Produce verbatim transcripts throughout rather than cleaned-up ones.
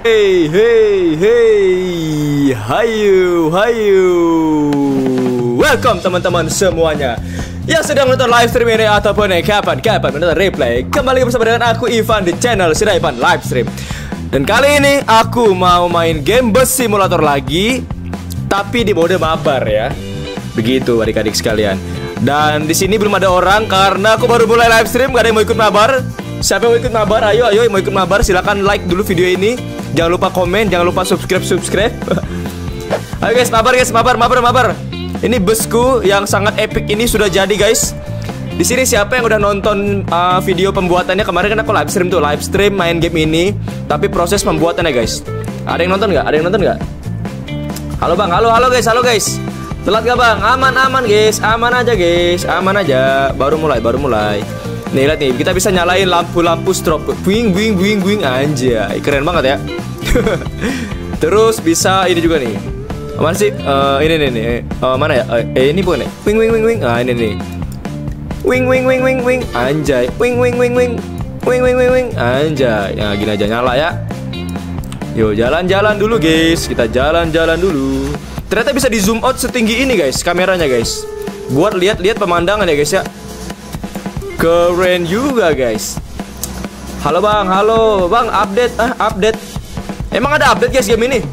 Hey, hey, hey, hayu, hayu. Welcome teman-teman semuanya yang sedang menonton live stream ini ataupun eh, kapan-kapan menonton replay. Kembali bersama dengan aku Ivan di channel Sida Ivan Live Stream. Dan kali ini aku mau main game bus simulator lagi, tapi di mode mabar ya. Begitu adik-adik sekalian. Dan di sini belum ada orang karena aku baru mulai live stream, gak ada yang mau ikut mabar. Siapa yang mau ikut mabar? Ayo, ayo yang mau ikut mabar silakan like dulu video ini. Jangan lupa komen, jangan lupa subscribe, subscribe. Ayo guys, mabar guys, mabar, mabar, mabar. Ini busku yang sangat epic ini sudah jadi guys. Di sini siapa yang udah nonton uh, video pembuatannya kemarin kan aku live stream tuh, live stream main game ini. Tapi proses pembuatannya guys. Ada yang nonton nggak? Ada yang nonton nggak? Halo bang, halo, halo guys, halo guys. Telat gak bang? Aman, aman guys, aman aja guys, aman aja. Baru mulai, baru mulai. Nih lihat nih, kita bisa nyalain lampu-lampu strobe. Wing, wing, wing, wing, anjay, keren banget ya. Terus bisa ini juga nih. Mana sih? Uh, ini nih nih. Uh, mana ya? Uh, eh ini bukan ya? Wing, wing, wing, wing. Ah ini nih. Wing, wing, wing, wing, wing, anjay. Wing, wing, wing, wing, wing, wing, wing, wing, anjay. Ya gini aja nyala ya. Yo jalan-jalan dulu guys. Kita jalan-jalan dulu. Ternyata bisa di zoom out setinggi ini guys, kameranya guys. Buat lihat-lihat pemandangan ya guys ya. Keren juga guys. Halo bang, halo bang, update ah update. Emang ada update guys game ini?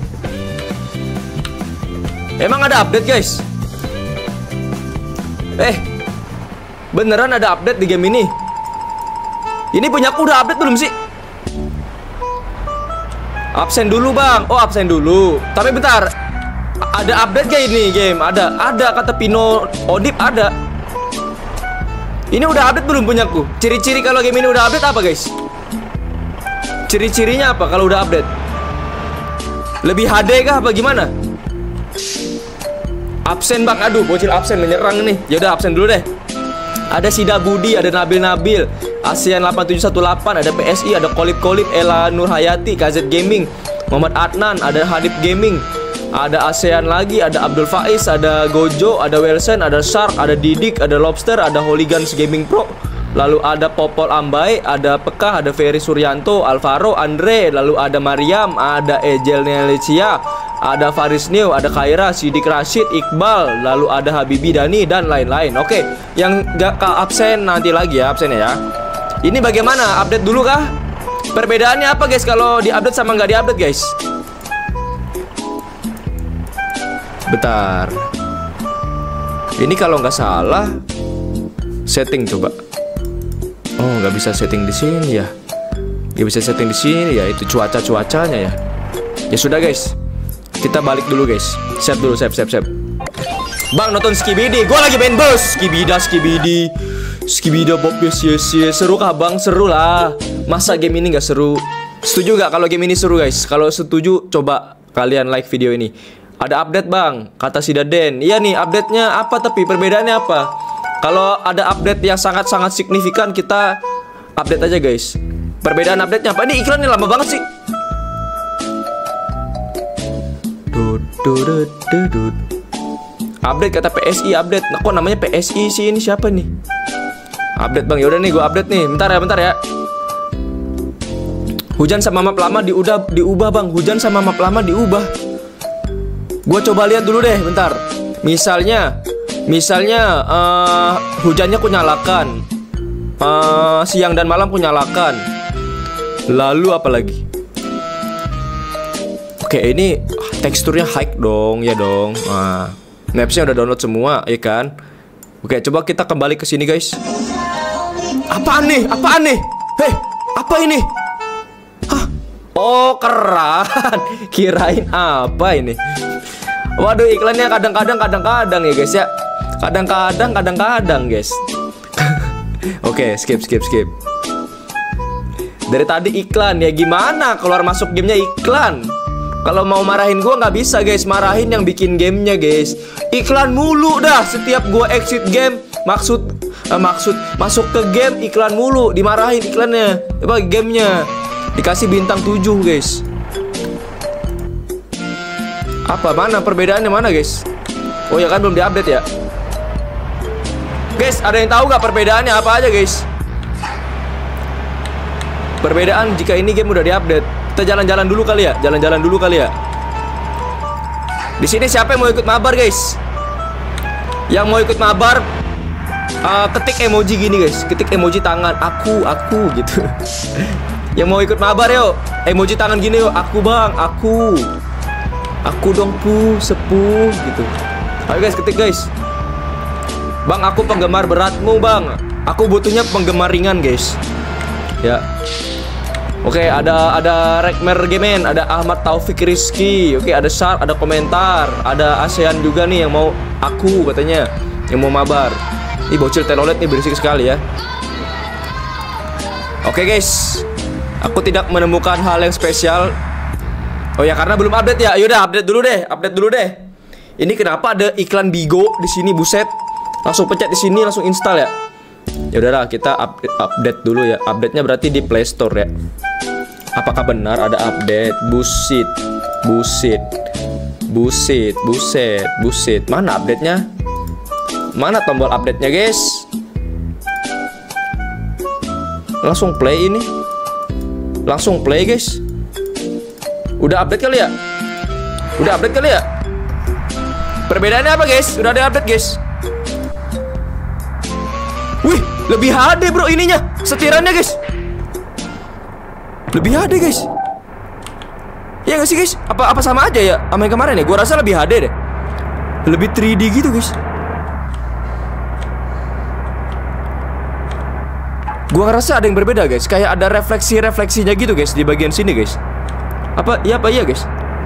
Emang ada update guys? Eh, beneran ada update di game ini? Ini punya aku udah update belum sih? Absen dulu bang. Oh absen dulu. Tapi bentar, ada update gak ini game? Ada, ada kata Pino Odip ada. Ini udah update belum punyaku? Ciri-ciri kalau game ini udah update apa guys? Ciri-cirinya apa kalau udah update? Lebih H D kah apa gimana? Absen bang, aduh bocil absen menyerang nih. Yaudah absen dulu deh. Ada Sida Budi, ada Nabil Nabil, ASEAN delapan tujuh satu delapan, ada P S I, ada Kolip Kolip, Ella Nurhayati, K Z Gaming, Muhammad Adnan, ada Hadip Gaming, ada ASEAN lagi, ada Abdul Faiz, ada Gojo, ada Wilson, ada Shark, ada Didik, ada Lobster, ada Hooligans Gaming Pro. Lalu ada Popol Ambai, ada Pekah, ada Ferry Suryanto, Alvaro, Andre, lalu ada Mariam, ada Ejel Nelicia, ada Faris New, ada Khaira, Sidik Rashid, Iqbal, lalu ada Habibi Dani dan lain-lain. Oke, yang gak ke absen nanti lagi ya absennya ya. Ini bagaimana? Update dulu kah? Perbedaannya apa guys kalau di-update sama nggak di-update guys? Bentar. Ini kalau nggak salah setting coba. Oh nggak bisa setting di sini ya. Nggak bisa setting di sini ya. Itu cuaca cuacanya ya. Ya sudah guys. Kita balik dulu guys. Siap dulu, siap siap siap. Bang nonton Skibidi. Gue lagi main bos. Skibida Skibidi. Skibida Bob yes yes yes. Seru kah bang? Seru lah. Masa game ini nggak seru? Setuju nggak kalau game ini seru guys? Kalau setuju coba kalian like video ini. Ada update bang, kata si Daden. Iya nih update-nya apa tapi perbedaannya apa? Kalau ada update yang sangat-sangat signifikan kita update aja guys. Perbedaan update-nya apa? Ini iklannya lama banget sih. Dud, dud, dud, dud. Update kata P S I update. Nah, kok namanya P S I sih ini siapa nih? Update bang, yaudah nih gue update nih. Bentar ya, bentar ya. Hujan sama map lama diudah, diubah bang. Hujan sama map lama diubah. Gue coba lihat dulu deh, bentar. Misalnya, misalnya uh, hujannya ku nyalakan, uh, siang dan malam ku nyalakan. Lalu apa lagi? Oke, ini teksturnya high dong, ya dong. Nah, mapsnya udah download semua, ya kan? Oke, coba kita kembali ke sini guys. Apaan nih? Apaan nih? Hei, apa ini? Hah? Oh, keran. Kirain apa ini? Waduh, iklannya kadang-kadang kadang-kadang ya guys ya. Kadang-kadang kadang-kadang guys. Oke, skip skip skip. Dari tadi iklan ya gimana keluar masuk gamenya iklan. Kalau mau marahin gua nggak bisa guys, marahin yang bikin gamenya guys. Iklan mulu dah setiap gua exit game. Maksud eh, maksud masuk ke game iklan mulu, dimarahin iklannya. Apa gamenya? Dikasih bintang tujuh guys. Apa mana perbedaannya mana guys? Oh ya kan belum diupdate ya. Guys, ada yang tahu nggak perbedaannya apa aja guys? Perbedaan jika ini game udah diupdate. Kita jalan-jalan dulu kali ya, jalan-jalan dulu kali ya. Di sini siapa yang mau ikut mabar guys? Yang mau ikut mabar, uh, ketik emoji gini guys, ketik emoji tangan, aku, aku gitu. Yang mau ikut mabar yuk, emoji tangan gini yuk, aku bang, aku, aku dong pu, sepuh gitu. Ayo guys, ketik guys. Bang, aku penggemar beratmu bang, aku butuhnya penggemar ringan guys. Ya. Oke, ada ada Rekmer Gemen, ada Ahmad Taufik Rizky. Oke, ada Sar, ada komentar, ada ASEAN juga nih yang mau aku katanya, yang mau mabar. Ih, bocil telolet nih berisik sekali ya. Oke guys, aku tidak menemukan hal yang spesial. Oh ya, karena belum update ya. Yaudah, update dulu deh, update dulu deh. Ini kenapa ada iklan Bigo di sini, buset. Langsung pencet di sini, langsung install ya. Ya udahlah, kita update, update dulu ya. Update-nya berarti di Play Store ya. Apakah benar ada update? Busit, busit, busit, buset, busit. Mana update-nya? Mana tombol update-nya guys? Langsung play ini. Langsung play guys. Udah update kali ya? Udah update kali ya? Perbedaannya apa guys? Udah ada update guys. Wih, lebih H D bro ininya, setirannya guys. Lebih H D guys. Ya gak sih guys? Apa apa sama aja ya sama yang kemarin ya? Gua rasa lebih H D deh. Lebih tiga D gitu guys. Gua ngerasa ada yang berbeda guys. Kayak ada refleksi-refleksinya gitu guys di bagian sini guys. Apa iya apa iya guys?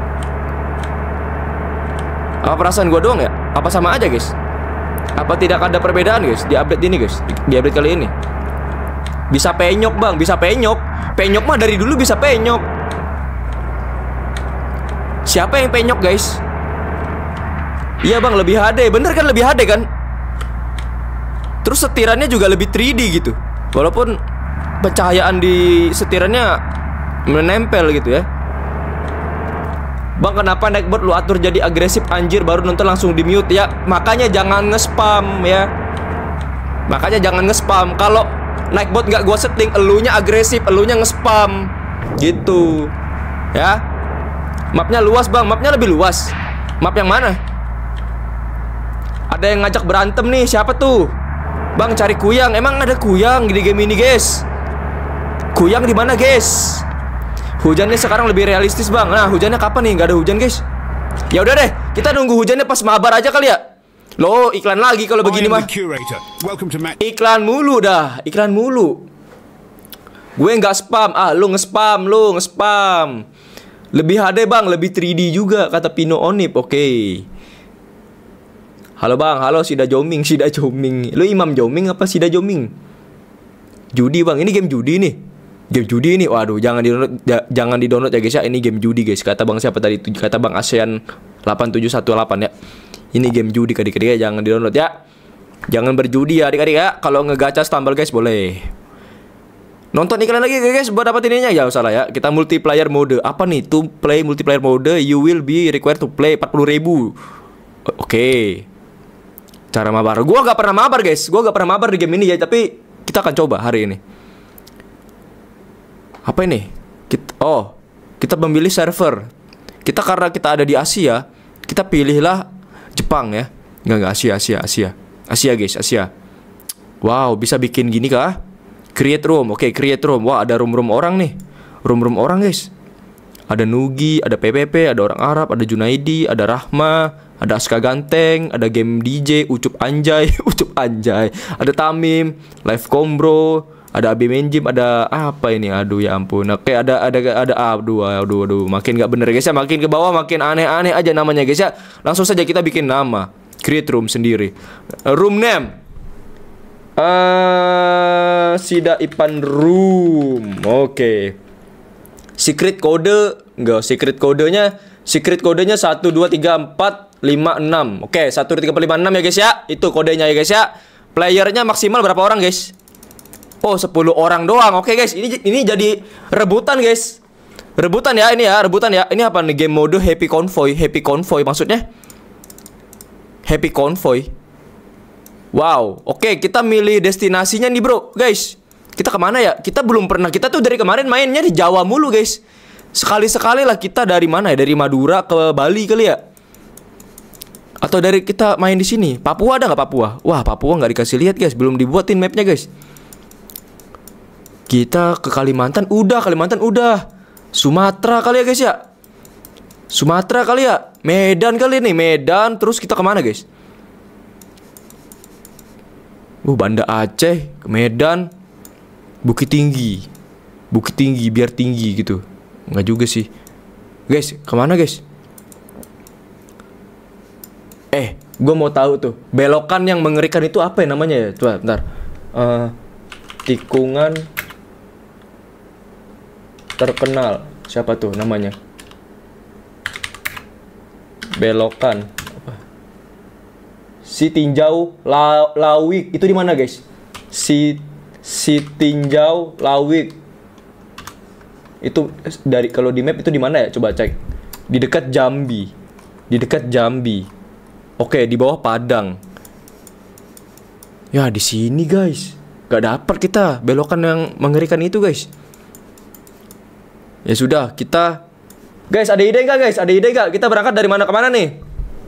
Apa perasaan gua doang ya? Apa sama aja guys? Apa tidak ada perbedaan guys di update ini guys? Di, di update kali ini. Bisa penyok bang, bisa penyok. Penyok mah dari dulu bisa penyok. Siapa yang penyok guys? Iya bang, lebih H D. Bener kan lebih H D kan? Terus setirannya juga lebih tiga D gitu. Walaupun pencahayaan di setirannya menempel gitu ya. Bang, kenapa naik bot lu atur jadi agresif anjir, baru nonton langsung di mute ya? Makanya jangan nge-spam ya. Makanya jangan nge-spam. Kalau naik bot nggak gua setting, elunya agresif, elunya nge-spam gitu ya. Mapnya luas bang, mapnya lebih luas. Map yang mana? Ada yang ngajak berantem nih, siapa tuh? Bang, cari kuyang. Emang ada kuyang di game ini guys? Kuyang di mana guys? Hujannya sekarang lebih realistis bang. Nah, hujannya kapan nih? Nggak ada hujan guys. Ya udah deh, kita nunggu hujannya pas mabar aja kali ya. Loh, iklan lagi kalau begini mah. Iklan mulu dah, iklan mulu. Gue nggak spam. Ah, lu nge-spam, lu nge-spam. Lebih H D bang, lebih tiga D juga kata Pino Onip. Oke. Okay. Halo bang, halo Sida Joming, Sida Joming. Lu Imam Joming apa Sida Joming? Judi bang, ini game judi nih. Game judi ini, waduh, jangan di download, jangan di download ya guys ya. Ini game judi guys. Kata bang siapa tadi? Kata bang ASEAN delapan tujuh satu delapan ya. Ini game judi adik-adik ya, jangan di download ya. Jangan berjudi ya adik-adik ya. Kalau ngegacha stumble guys boleh. Nonton iklan lagi guys buat dapat ininya ya, salah ya. Kita multiplayer mode. Apa nih? To play multiplayer mode, you will be required to play empat puluh ribu. Oke. Okay. Cara mabar. Gua gak pernah mabar guys. Gua gak pernah mabar di game ini ya, tapi kita akan coba hari ini. Apa ini? Kita, oh, kita memilih server. Kita karena kita ada di Asia, kita pilihlah Jepang ya. Enggak enggak Asia, Asia, Asia. Asia guys, Asia. Wow, bisa bikin gini kah? Create room. Oke, okay, create room. Wah, ada room-room orang nih. Room-room orang guys. Ada Nugi, ada P P P, ada orang Arab, ada Junaidi, ada Rahma, ada Aska Ganteng, ada Game D J, Ucup Anjay, Ucup Anjay, ada Tamim, Live Kombro, ada Abi Menjim, ada apa ini? Aduh ya ampun. Oke, ada ada ada aduh aduh aduh. Makin nggak bener guys ya, makin ke bawah makin aneh-aneh aja namanya guys ya. Langsung saja kita bikin nama. Create room sendiri. Room name. Uh, Sida Ipan room. Oke. Okay. Secret kode enggak, secret kodenya secret kodenya satu dua tiga empat lima enam. Oke, okay, satu dua tiga empat lima enam ya guys ya. Itu kodenya ya guys ya. Playernya maksimal berapa orang guys? Oh, sepuluh orang doang. Oke okay, guys, ini ini jadi rebutan guys. Rebutan ya ini ya, rebutan ya. Ini apa nih? Game mode Happy Convoy. Happy Convoy maksudnya? Happy Convoy. Wow, oke okay, kita milih destinasinya nih bro, guys. Kita kemana ya? Kita belum pernah, kita tuh dari kemarin mainnya di Jawa mulu guys. Sekali-sekali lah kita dari mana ya? Dari Madura ke Bali kali ya? Atau dari kita main di sini? Papua ada nggak Papua? Wah, Papua nggak dikasih lihat guys, belum dibuatin mapnya guys. Kita ke Kalimantan, udah Kalimantan udah. Sumatera kali ya guys ya? Sumatera kali ya? Medan kali nih, Medan. Terus kita kemana guys? Uh, Banda Aceh, ke Medan, Bukit Tinggi, Bukit Tinggi biar tinggi gitu. Nggak juga sih. Guys, kemana guys? Eh, gue mau tahu tuh belokan yang mengerikan itu apa ya namanya ya? Coba, bentar. Uh, tikungan terkenal. Siapa tuh namanya? Belokan apa? Si Tinjau La Lawik. Itu di mana guys? Si Si Tinjau Lawik. Itu dari kalau di map itu di mana ya? Coba cek. Di dekat Jambi. Di dekat Jambi. Oke, di bawah Padang. Ya, di sini guys. Gak dapet kita belokan yang mengerikan itu guys. Ya sudah, kita guys, ada ide nggak guys? Ada ide nggak? Kita berangkat dari mana ke mana nih?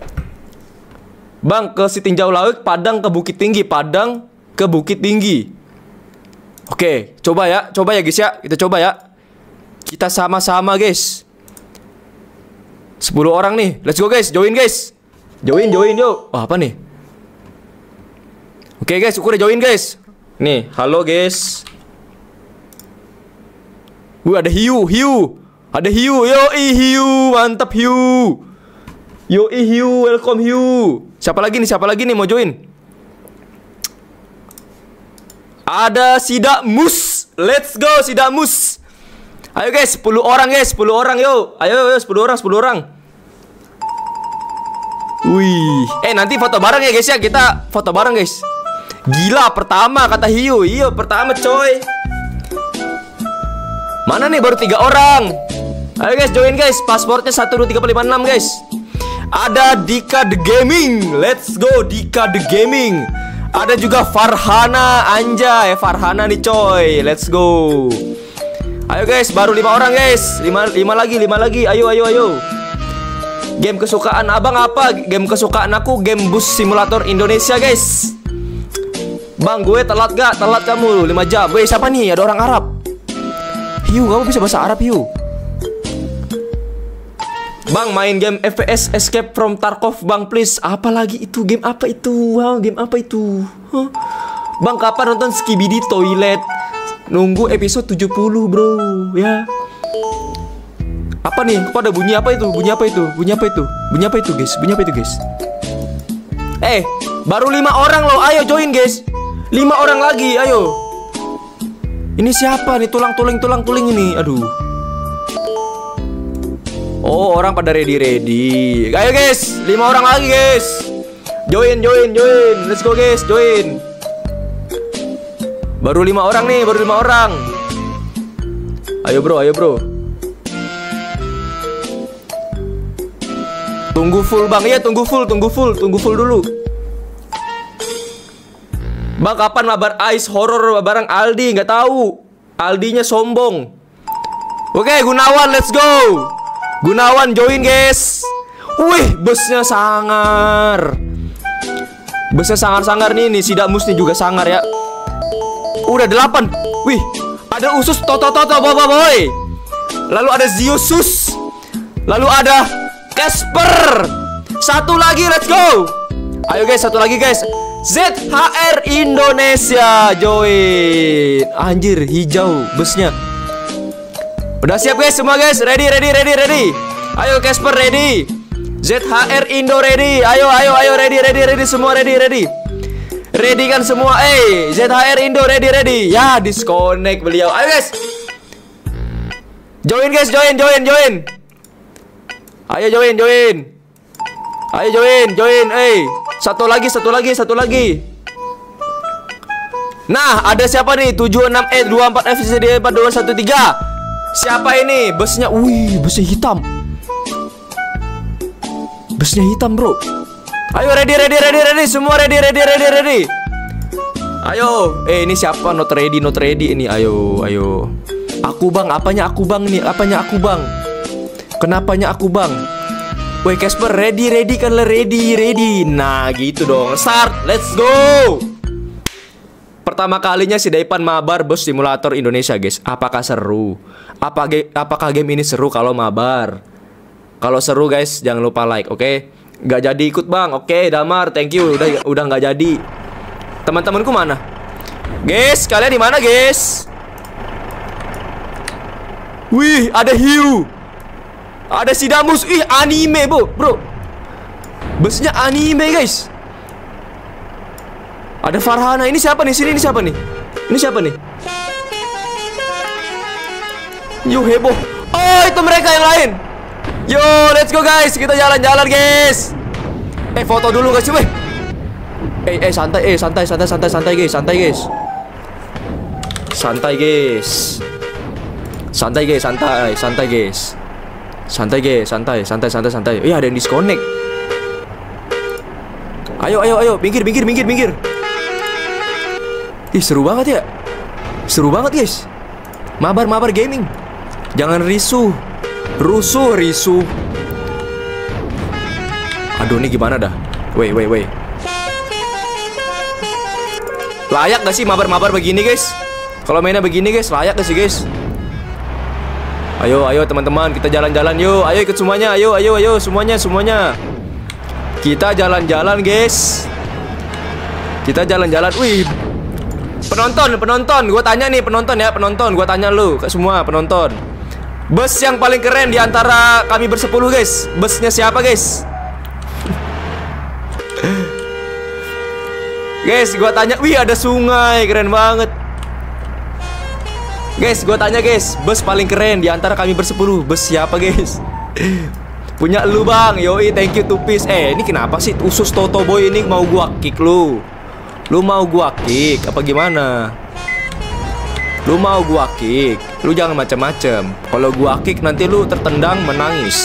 Bang, ke Sitinjau Lawik, Padang ke Bukit Tinggi, Padang ke Bukit Tinggi. Oke, coba ya, coba ya guys ya. Kita coba ya. Kita sama-sama guys. sepuluh orang nih. Let's go guys, join guys. Join, join yuk. Wah, apa nih? Oke guys, aku udah join guys. Nih, halo guys. Wih, ada hiu, hiu. Ada hiu, yo hiu, mantap hiu. Yo hiu, welcome hiu. Siapa lagi nih, siapa lagi nih mau join? Ada Sidak Mus. Let's go Sidak Mus. Ayo guys, sepuluh orang guys, sepuluh orang yuk. Ayo, ayo sepuluh orang, sepuluh orang. Wih, eh nanti foto bareng ya guys ya. Kita foto bareng guys. Gila, pertama kata hiu. Iya, pertama coy. Mana nih, baru tiga orang. Ayo guys, join guys. Pasportnya satu dua tiga empat lima enam guys. Ada Dika The Gaming. Let's go Dika The Gaming. Ada juga Farhana. Anjay, Farhana nih coy. Let's go. Ayo guys, baru lima orang guys. lima, lima lagi, lima lagi. Ayo, ayo, ayo. Game kesukaan abang apa? Game kesukaan aku game Bus Simulator Indonesia guys. Bang, gue telat gak? Telat kamu lima jam. Weh, siapa nih? Ada orang Arab. Hiu, kamu bisa bahasa Arab Hiu? Bang, main game F P S Escape from Tarkov bang please. Apa lagi itu? Game apa itu? Wow, game apa itu? Huh? Bang, kapan nonton Skibidi Toilet? Nunggu episode tujuh puluh bro. Ya. Apa nih? Kok ada bunyi apa itu? Bunyi apa itu? Bunyi apa itu? Bunyi apa itu guys? Bunyi apa itu guys? Eh, baru lima orang loh. Ayo join guys. Lima orang lagi, ayo. Ini siapa nih? Tulang-tuling, tulang-tuling ini. Aduh. Oh, orang pada ready-ready. Ayo guys, lima orang lagi guys. Join, join, join. Let's go guys, join. Baru lima orang nih, baru lima orang. Ayo bro, ayo bro. Tunggu full bang, iya tunggu full, tunggu full, tunggu full dulu. Bang, kapan mabar Ice Horror bareng Aldi? Nggak tahu. Aldinya sombong. Oke, Gunawan, let's go. Gunawan join guys. Wih, busnya sangar. Busnya sangar-sangar nih, nih Sidak Mus nih juga sangar ya. Udah delapan. Wih, ada Usus Toto Toto boy boy. Lalu ada Ziosus. Lalu ada Casper. Satu lagi, let's go. Ayo guys, satu lagi guys. Z H R Indonesia join. Anjir, hijau busnya. Udah siap guys semua guys. Ready, ready, ready, ready. Ayo Casper ready. Z H R Indo ready. Ayo, ayo, ayo ready, ready, ready semua ready, ready. Ready kan semua? Eh, Z H R Indo ready, ready. Ya, disconnect beliau. Ayo guys. Join guys, join, join, join. Ayo join, join. Ayo join, join. Eh, satu lagi, satu lagi, satu lagi. Nah, ada siapa nih? tujuh enam E dua empat F C D empat dua satu tiga. Siapa ini? Busnya, wih, busnya hitam. Busnya hitam, bro. Ayo ready, ready, ready, ready. Semua ready, ready, ready, ready. Ayo. Eh, ini siapa? Not ready, not ready ini. Ayo, ayo. Aku bang, apanya aku bang nih? Apanya aku bang? Kenapanya aku bang? Woi Casper, ready, ready kan lah, ready, ready. Nah gitu dong, start, let's go. Pertama kalinya si Daipan mabar Bus Simulator Indonesia guys. Apakah seru? Apa ge apakah game ini seru kalau mabar? Kalau seru guys, jangan lupa like, oke? Okay? Gak jadi ikut bang, oke okay, Damar, thank you. Udah udah nggak jadi. Teman-temanku mana? Guys, kalian di mana guys? Wih, ada hiu. Ada si Damus. Ih, anime bro, bro. Busnya anime guys. Ada Farhana. Ini siapa nih? Sini ini siapa nih? Ini siapa nih? Yo heboh. Oh, itu mereka yang lain. Yo, let's go guys. Kita jalan-jalan guys. Eh, foto dulu guys, weh. Eh, eh santai, eh santai, santai, santai, santai guys, santai guys. Santai guys. Santai guys, santai, santai guys. Santai guys, santai, santai, santai, santai. Iya, ada yang disconnect. Ayo, ayo, ayo, minggir, minggir, minggir, minggir. Ih, seru banget ya. Seru banget guys. Mabar-mabar gaming. Jangan risuh. Rusuh, risuh. Aduh, ini gimana dah? Wait, wait, wait. Layak gak sih mabar-mabar begini guys? Kalau mainnya begini guys, layak gak sih guys? Ayo, ayo teman-teman, kita jalan-jalan yuk. Ayo ikut semuanya, ayo, ayo, ayo, semuanya, semuanya. Kita jalan-jalan guys. Kita jalan-jalan. Wih, penonton, penonton, gue tanya nih penonton ya, penonton, gue tanya lu, ke semua penonton. Bus yang paling keren di antara kami bersepuluh guys, busnya siapa guys? Guys, gue tanya, wih ada sungai, keren banget. Guys, gue tanya guys, bus paling keren di antara kami bersepuluh, bus siapa guys? Punya lu bang, yoi, thank you Tupis. Eh, ini kenapa sih usus Toto Boy ini mau gua kick lu? Lu mau gua kick apa gimana? Lu mau gua kick? Lu jangan macam-macam. Kalau gua kick nanti lu tertendang menangis.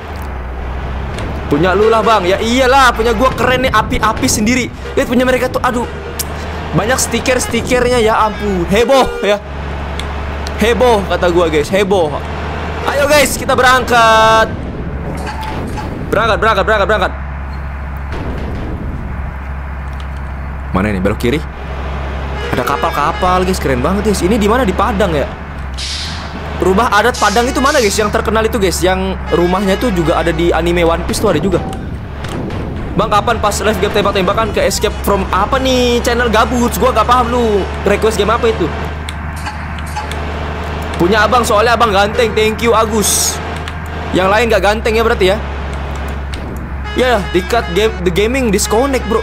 Punya lu lah bang. Ya iyalah, punya gua keren nih, api-api sendiri. Lihat punya mereka tuh, aduh. Banyak stiker-stikernya ya ampun. Heboh ya. Heboh kata gua guys, heboh. Ayo guys, kita berangkat. Berangkat, berangkat, berangkat, berangkat. Mana ini? Belok kiri. Ada kapal-kapal guys, keren banget guys. Ini di mana? Di Padang ya? Rumah adat Padang itu mana guys? Yang terkenal itu guys, yang rumahnya itu juga ada di anime One Piece tuh ada juga. Bang, kapan pas live game tembak-tembakan ke Escape from apa nih? Channel gabut. Gua gak paham lu request game apa itu. Punya abang, soalnya abang ganteng. Thank you Agus. Yang lain gak ganteng ya berarti ya? Ya, di cut game, the gaming disconnect bro.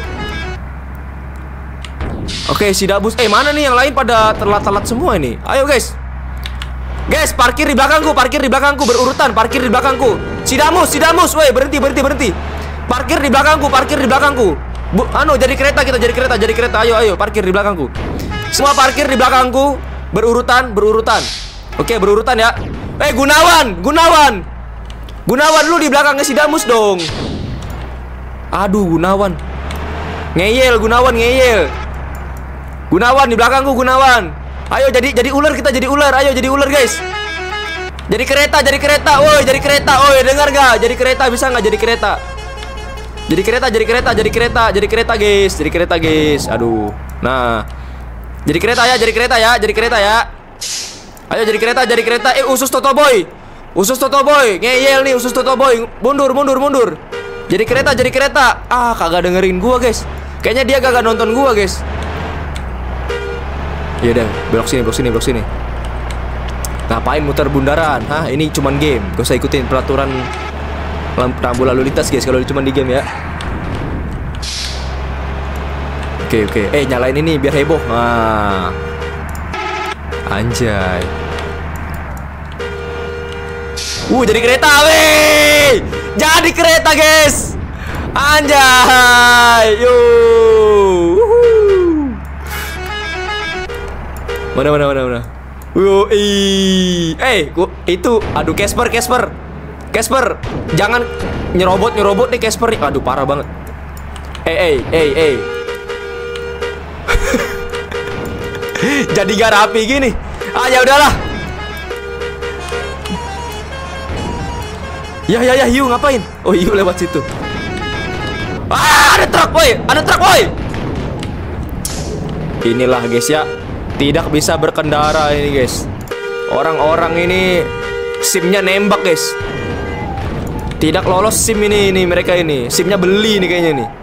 Oke, si Dabus. Eh, mana nih yang lain pada telat-telat semua ini? Ayo guys. Guys, parkir di belakangku, parkir di belakangku, berurutan, parkir di belakangku. Si Damus, si Damus, woi, berhenti, berhenti, berhenti. Parkir di belakangku, parkir di belakangku. Bu, anu, jadi kereta kita, jadi kereta, jadi kereta. Ayo, ayo, parkir di belakangku. Semua parkir di belakangku, berurutan, berurutan. Oke, berurutan ya. Eh, Gunawan, Gunawan. Gunawan, lu di belakangnya si Damus dong. Aduh, Gunawan. Ngeyel, Gunawan, ngeyel. Gunawan di belakangku, Gunawan. Ayo jadi jadi ular, kita jadi ular. Ayo jadi ular guys. Jadi kereta, jadi kereta. Woi, jadi kereta. Woi, dengar gak? Jadi kereta, bisa nggak jadi kereta? Jadi kereta, jadi kereta, jadi kereta, jadi kereta guys. Jadi kereta guys. Aduh. Nah. Jadi kereta ya, jadi kereta ya, jadi kereta ya. Ayo jadi kereta, jadi kereta. Eh, usus Toto Boy. Usus Toto Boy. Ngeyel nih usus Toto Boy. Mundur, mundur, mundur. Jadi kereta, jadi kereta. Ah, kagak dengerin gua guys. Kayaknya dia kagak nonton gua guys. Ya udah, belok sini, belok sini, belok sini. Ngapain muter bundaran? Hah, ini cuman game. Gak usah ikutin peraturan rambu lalu lintas guys kalau cuma di game ya. Oke, oke. Eh, nyalain ini biar heboh. Nah. Anjay. Uh, jadi kereta, weh. Jadi kereta, guys. Anjay. Yo. Mana mana mana mana. Yo, eh, gua itu aduh Casper, Casper. Casper, jangan nyerobot nyerobot nih Casper nih. Aduh, parah banget. Eh, eh, eh, eh. Jadi gak rapi gini. Ah, ya udahlah. Ya ya ya, Yu ngapain? Oh, Yu lewat situ. Ah, ada truk, boy. Ada truk, boy. Inilah guys ya, tidak bisa berkendara ini guys. Orang-orang ini SIM-nya nembak guys. Tidak lolos SIM ini, ini mereka ini. SIM-nya beli nih kayaknya nih.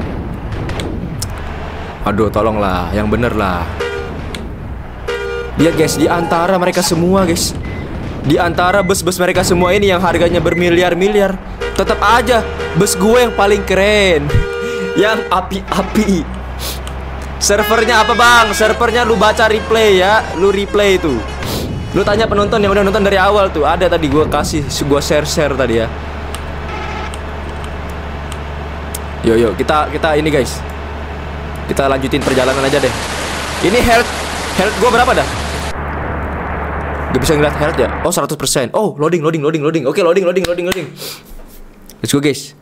Aduh, tolonglah, yang bener lah. Lihat guys, di antara mereka semua guys, di antara bus-bus mereka semua ini yang harganya bermiliar-miliar, tetap aja bus gue yang paling keren. Yang api-api. Servernya apa bang? Servernya lu baca replay ya. Lu replay itu. Lu tanya penonton yang udah nonton dari awal tuh. Ada tadi gue kasih, gue share-share tadi ya. Yo yo, kita kita ini guys, kita lanjutin perjalanan aja deh. Ini health health gue berapa dah? Gak bisa ngeliat health ya? Oh seratus persen. Oh loading loading loading loading. Oke loading loading loading loading. Let's go guys.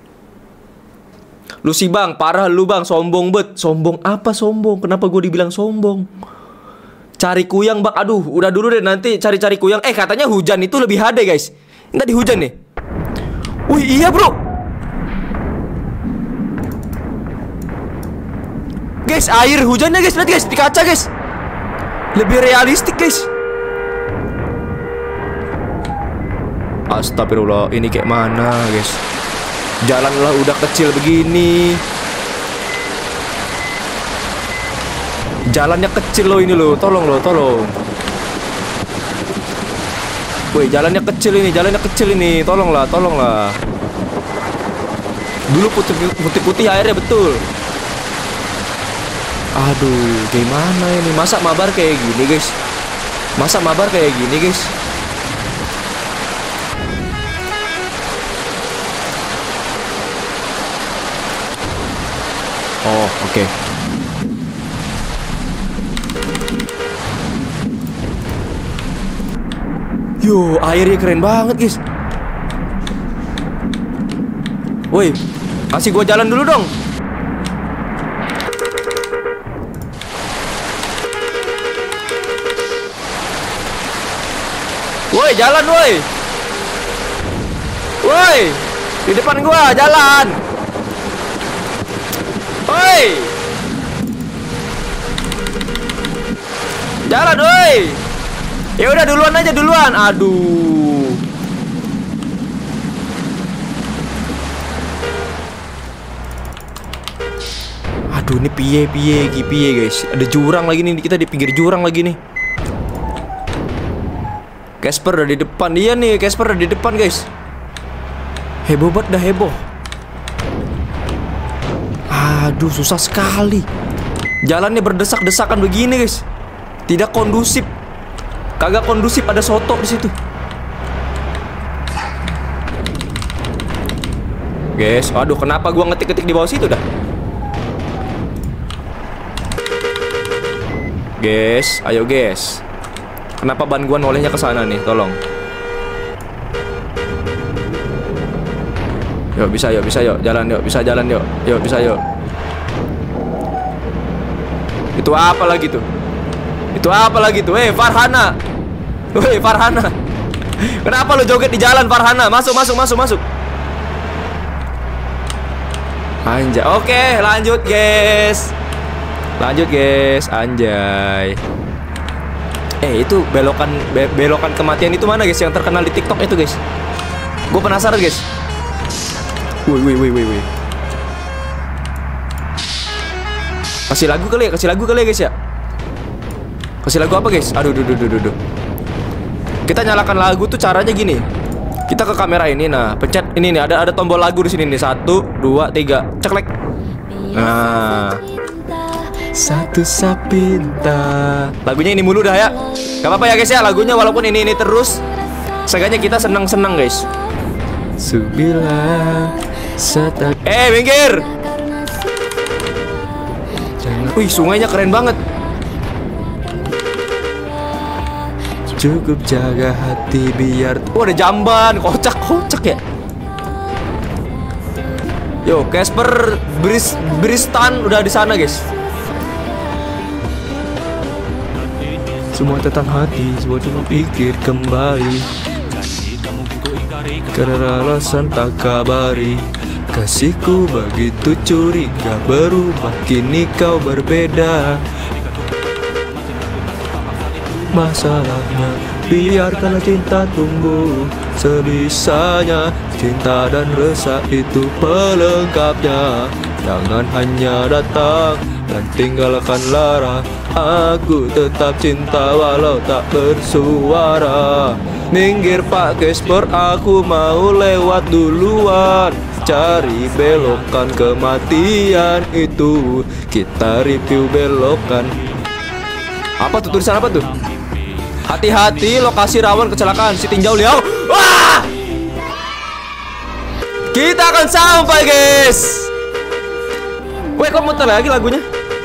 Lu sih bang, parah lu bang, sombong bet. Sombong apa sombong? Kenapa gue dibilang sombong? Cari kuyang bang, aduh udah dulu deh nanti cari-cari kuyang. Eh katanya hujan itu lebih H D guys. Nggak di hujan nih. Wih iya bro. Guys air hujannya guys, lihat guys di kaca guys. Lebih realistik guys. Astagfirullah, ini kayak mana guys? Jalanlah udah kecil begini. Jalannya kecil loh ini loh. Tolong loh, tolong. Woi, jalannya kecil ini, jalannya kecil ini. Tolonglah, tolonglah. Dulu putih-putih airnya betul. Aduh, gimana ini? Masa mabar kayak gini guys? Masa mabar kayak gini guys? Oh, oke. Okay. Yo, airnya keren banget, guys. Woi, kasih gua jalan dulu dong. Woi, jalan, woi. Woi, di depan gua jalan. Woi, jalan woi. Ya udah duluan aja duluan. Aduh. Aduh ini piye piye piye guys. Ada jurang lagi nih, kita di pinggir jurang lagi nih. Casper udah di depan. Iya nih, Casper udah di depan guys. Heboh banget dah heboh. Aduh susah sekali. Jalannya berdesak-desakan begini guys. Tidak kondusif. Kagak kondusif, ada soto di situ. Guys, aduh kenapa gua ngetik-ngetik di bawah situ dah? Guys, ayo guys. Kenapa ban gua nolehnya ke sana nih? Tolong. Yuk bisa yuk, bisa yuk, jalan yuk, bisa jalan yuk. Yuk bisa yuk. Itu apa lagi tuh? Itu apa lagi tuh? Eh, Farhana. Woi, Farhana. Kenapa lu joget di jalan, Farhana? Masuk, masuk, masuk, masuk. Anjay. Oke, lanjut, guys. Lanjut, guys. Anjay. Eh, itu belokan be belokan kematian itu mana, guys? Yang terkenal di TikTok itu, guys. Gue penasaran, guys. Woi, woi, woi, woi, woi. Kasih lagu kali ya, kasih lagu kali ya guys ya. Kasih lagu apa guys? Aduh, duh, duh, duh, duh. Kita nyalakan lagu tuh caranya gini. Kita ke kamera ini, nah pencet ini nih, ada ada tombol lagu di sini nih. Satu, dua, tiga, ceklek. Nah, satu sapinta. Lagunya ini mulu dah ya. Gak apa-apa ya guys ya, lagunya walaupun ini ini terus. Seenggaknya kita senang-senang guys. Subila setak. Eh, minggir. Wih, sungainya keren banget. Cukup jaga hati biar. Oh, ada jamban, kocak-kocak ya. Yo, Casper Bris Bristan udah di sana, guys. Semua tentang hati, semua cuma pikir kembali. Karena alasan tak kabari, kasihku begitu curiga, berubah kini kau berbeda. Masalahnya biarkanlah cinta tumbuh sebisanya, cinta dan resah itu pelengkapnya. Jangan hanya datang dan tinggalkan lara, aku tetap cinta walau tak bersuara. Minggir Pak Casper, aku mau lewat duluan, cari belokan kematian itu, kita review belokan. Apa tuh tulisan apa tuh? Hati-hati, lokasi rawan kecelakaan si tinjau liau. Wah! Kita akan sampai, guys. Weh, kok muter lagi lagunya?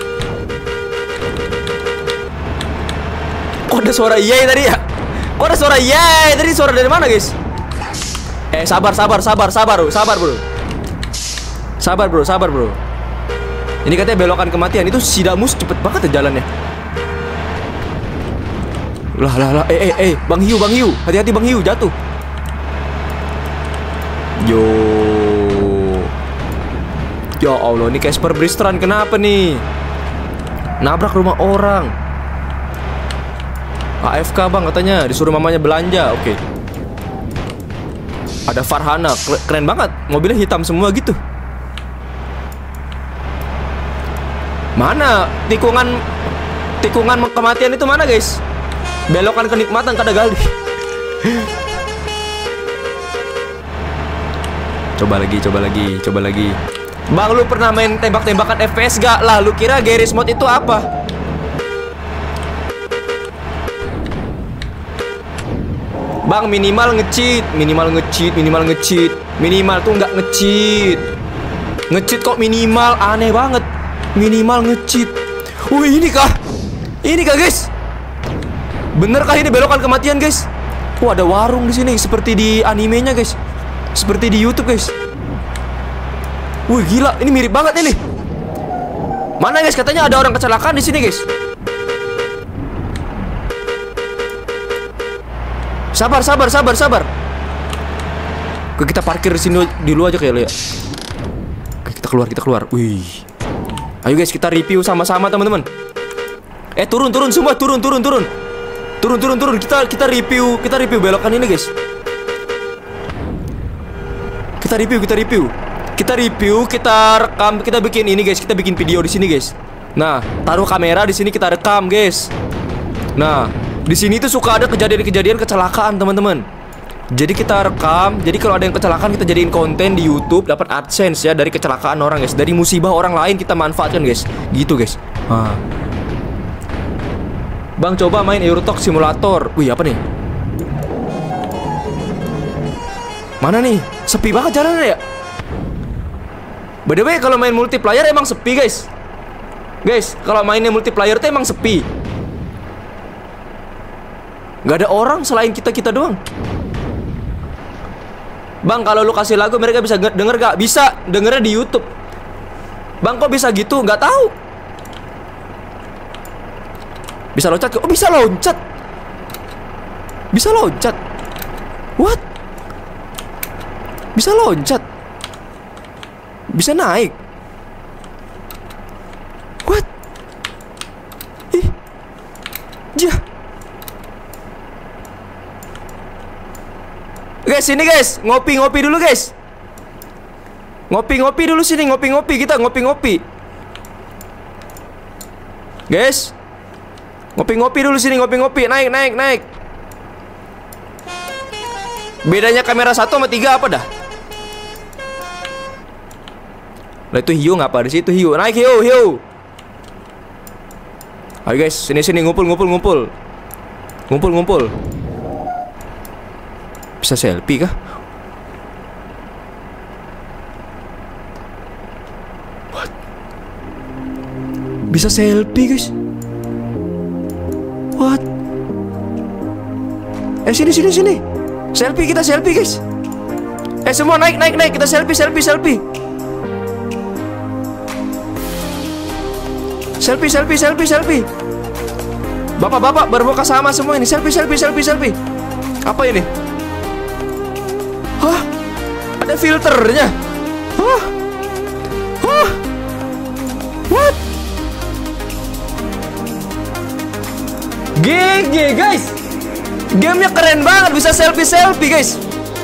Kok ada suara yay tadi ya? Kok ada suara yay tadi? Suara dari mana, guys? Eh, sabar, sabar, sabar, sabar, sabar, bro. Sabar, bro, sabar, bro. Ini katanya belokan kematian. Itu si Damus cepet banget ya jalannya. Lah lah lah, eh eh eh, Bang Hiu, Bang Hiu, hati-hati Bang Hiu, jatuh. Yo. Ya Allah, ini Casper Bristran kenapa nih? Nabrak rumah orang. A F K bang katanya, disuruh mamanya belanja, oke. Ada Farhana, keren banget, mobilnya hitam semua gitu. Mana tikungan tikungan kematian itu mana, guys? Belokan kenikmatan kada gali. Coba lagi, coba lagi, coba lagi. Bang, lu pernah main tembak-tembakan F P S gak? Lah, lu kira Garry's Mod itu apa? Bang, minimal nge-cheat, minimal nge-cheat, minimal nge-cheat. Minimal tuh nggak nge-cheat. Nge-cheat kok minimal, aneh banget. Minimal nge-cheat. Wih, ini kah? Ini kah, guys? Bener kah ini belokan kematian, guys? Wah, ada warung di sini seperti di animenya, guys. Seperti di YouTube, guys. Wih, gila, ini mirip banget ini. Mana, guys? Katanya ada orang kecelakaan di sini, guys. Sabar, sabar, sabar, sabar. Oke, kita parkir di sini dulu aja kayak lo ya. Oke, kita keluar, kita keluar. Wih. Ayo, guys, kita review sama-sama, teman-teman. Eh, turun, turun semua, turun, turun, turun. Turun, turun, turun. Kita kita review, kita review belokan ini, guys. Kita review, kita review. Kita review, kita rekam, kita bikin ini, guys. Kita bikin video di sini, guys. Nah, taruh kamera di sini, kita rekam, guys. Nah, di sini tuh suka ada kejadian-kejadian kecelakaan, teman-teman. Jadi kita rekam. Jadi kalau ada yang kecelakaan kita jadiin konten di YouTube, dapat AdSense ya dari kecelakaan orang, guys. Dari musibah orang lain kita manfaatkan, guys. Gitu, guys. Nah. Bang, coba main Euro Truck Simulator. Wih, apa nih? Mana nih? Sepi banget jalannya ya. By the way, kalau main multiplayer emang sepi, guys. Guys, kalau mainnya multiplayer tuh emang sepi. Gak ada orang selain kita-kita doang. Bang, kalau lu kasih lagu mereka bisa denger gak? Bisa, dengernya di YouTube. Bang, kok bisa gitu? Gak tahu. Bisa loncat? Oh, bisa loncat. Bisa loncat. What? Bisa loncat. Bisa naik. What? Ih. Jah. Guys, sini guys, ngopi-ngopi dulu guys. Ngopi-ngopi dulu sini, ngopi-ngopi kita, ngopi-ngopi. Guys, ngopi-ngopi dulu sini, ngopi-ngopi, naik, naik, naik. Bedanya kamera satu sama tiga apa dah? Lah itu hiu ngapa di situ hiu? Naik hiu, hiu. Ayo guys, sini sini ngumpul, ngumpul, ngumpul. Ngumpul, ngumpul. Bisa selfie kah? What? Bisa selfie guys? What? Eh sini sini sini. Selfie, kita selfie guys. Eh semua naik naik naik, kita selfie selfie selfie. Selfie selfie selfie selfie. Bapak-bapak bermuka sama semua ini. Selfie selfie selfie selfie. Apa ini? ada filternya. Huh? Huh? What? G G guys. Gamenya keren banget, bisa selfie-selfie guys.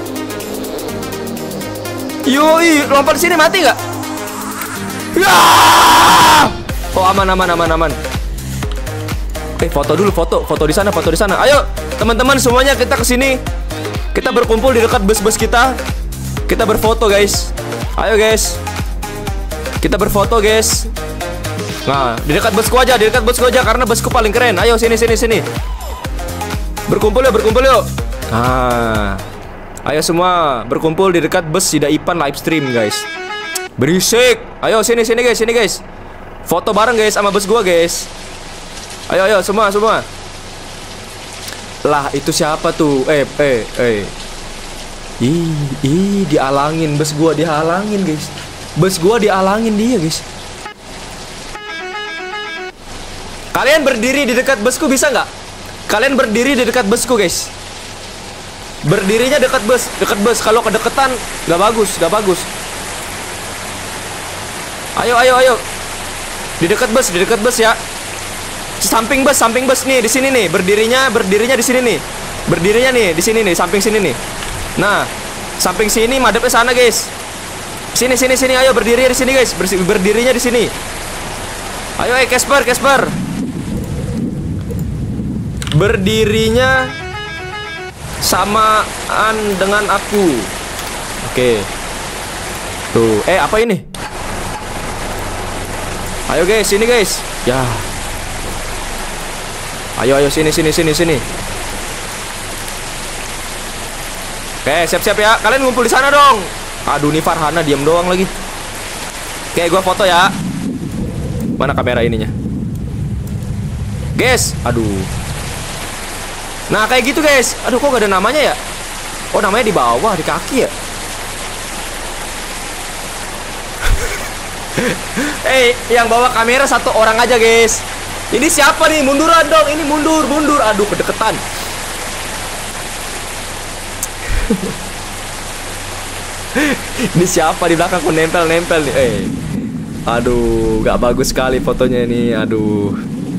Yoi, lompat sini mati nggak? Ya! Oh aman aman aman aman. Eh foto dulu, foto, foto di sana, foto di sana. Ayo teman-teman semuanya kita kesini. Kita berkumpul di dekat bus-bus kita. Kita berfoto guys. Ayo guys. Kita berfoto guys. Nah di dekat busku aja, di dekat busku aja karena busku paling keren. Ayo sini sini sini. Berkumpul yuk, berkumpul yuk. Nah, ayo semua berkumpul di dekat bus Sida Ipan live stream guys. Berisik. Ayo sini sini guys, sini guys. Foto bareng guys sama bus gua guys. Ayo ayo semua semua. Lah itu siapa tuh? Eh eh eh. Ih ih dialangin bus gua, dihalangin guys. Bus gua dialangin dia guys. Kalian berdiri di dekat busku bisa nggak? Kalian berdiri di dekat busku guys. Berdirinya dekat bus, dekat bus. Kalau kedeketan nggak bagus, nggak bagus. Ayo ayo ayo. Di dekat bus, di dekat bus ya. Samping bus, samping bus nih di sini nih. Berdirinya, berdirinya di sini nih. Berdirinya nih di sini nih, samping sini nih. Nah, samping sini madepnya sana guys. Sini sini sini ayo berdiri di sini guys. Bersi berdirinya di sini. Ayo eh Casper, Casper. Berdirinya samaan dengan aku. Oke. Tuh, eh apa ini? Ayo guys, sini guys. Ya. Ayo ayo sini sini sini sini. Oke, siap-siap ya. Kalian ngumpul di sana dong. Aduh, nih Farhana diam doang lagi. Oke, gua foto ya. Mana kamera ininya? Guys, aduh. Nah, kayak gitu guys. Aduh, kok gak ada namanya ya? Oh, namanya di bawah, di kaki ya. Eh, hey, yang bawa kamera satu orang aja guys. Ini siapa nih? Munduran dong. Ini mundur, mundur. Aduh, kedeketan. Ini siapa di belakang kok nempel-nempel nih? Eh, aduh, gak bagus sekali fotonya ini. Aduh.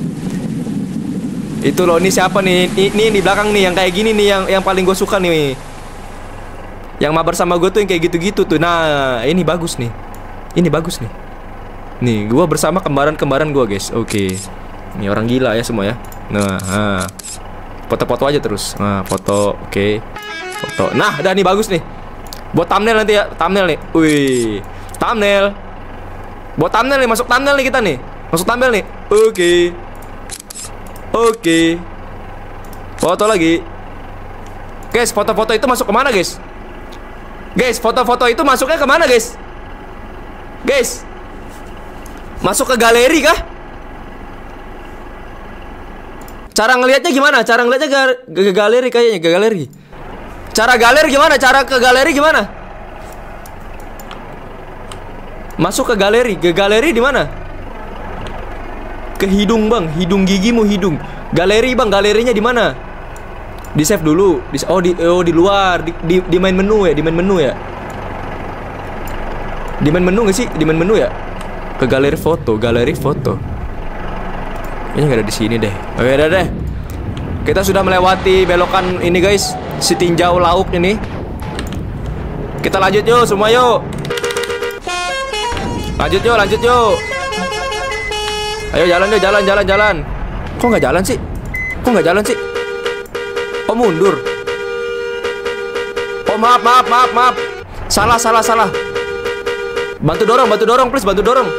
Itu loh, ini siapa nih? Ini di belakang nih, yang kayak gini nih, yang yang paling gue suka nih. Yang mabar sama gue tuh yang kayak gitu-gitu tuh. Nah, ini bagus nih. Ini bagus nih. Nih, gue bersama kembaran-kembaran gue guys. Oke. Ini orang gila ya semua ya. Nah, foto-foto aja terus. Nah, foto. Oke. Foto. Nah, udah nih bagus nih. Buat thumbnail nanti ya. Thumbnail nih. Wih. Thumbnail. Buat thumbnail nih. Masuk thumbnail nih kita nih. Masuk thumbnail nih. Oke. Oke. Foto lagi. Guys, foto-foto itu masuk kemana guys? Guys, foto-foto itu masuknya kemana guys? Guys, masuk ke galeri kah? Cara ngelihatnya gimana? Cara ngelihatnya ke, ke galeri kayaknya, ke galeri. Cara galeri gimana? Cara ke galeri gimana? Masuk ke galeri. Ke galeri di mana? Ke hidung bang, hidung gigimu hidung. Galeri bang, galerinya di mana? Di save dulu. Di, oh di oh di luar, di, di, di main menu ya, di main menu ya. Di main menu nggak sih? Di main menu ya? Ke galeri foto, galeri foto. Ini nggak ada di sini deh. Oke, udah deh. Kita sudah melewati belokan ini guys, si tinjau lauk ini. Kita lanjut yuk semua yuk. Lanjut yuk, lanjut yuk. Ayo jalan yuk, jalan, jalan, jalan. Kok nggak jalan sih? Kok nggak jalan sih? Oh mundur. Oh maaf, maaf, maaf, maaf. Salah, salah, salah. Bantu dorong, bantu dorong, please, bantu dorong.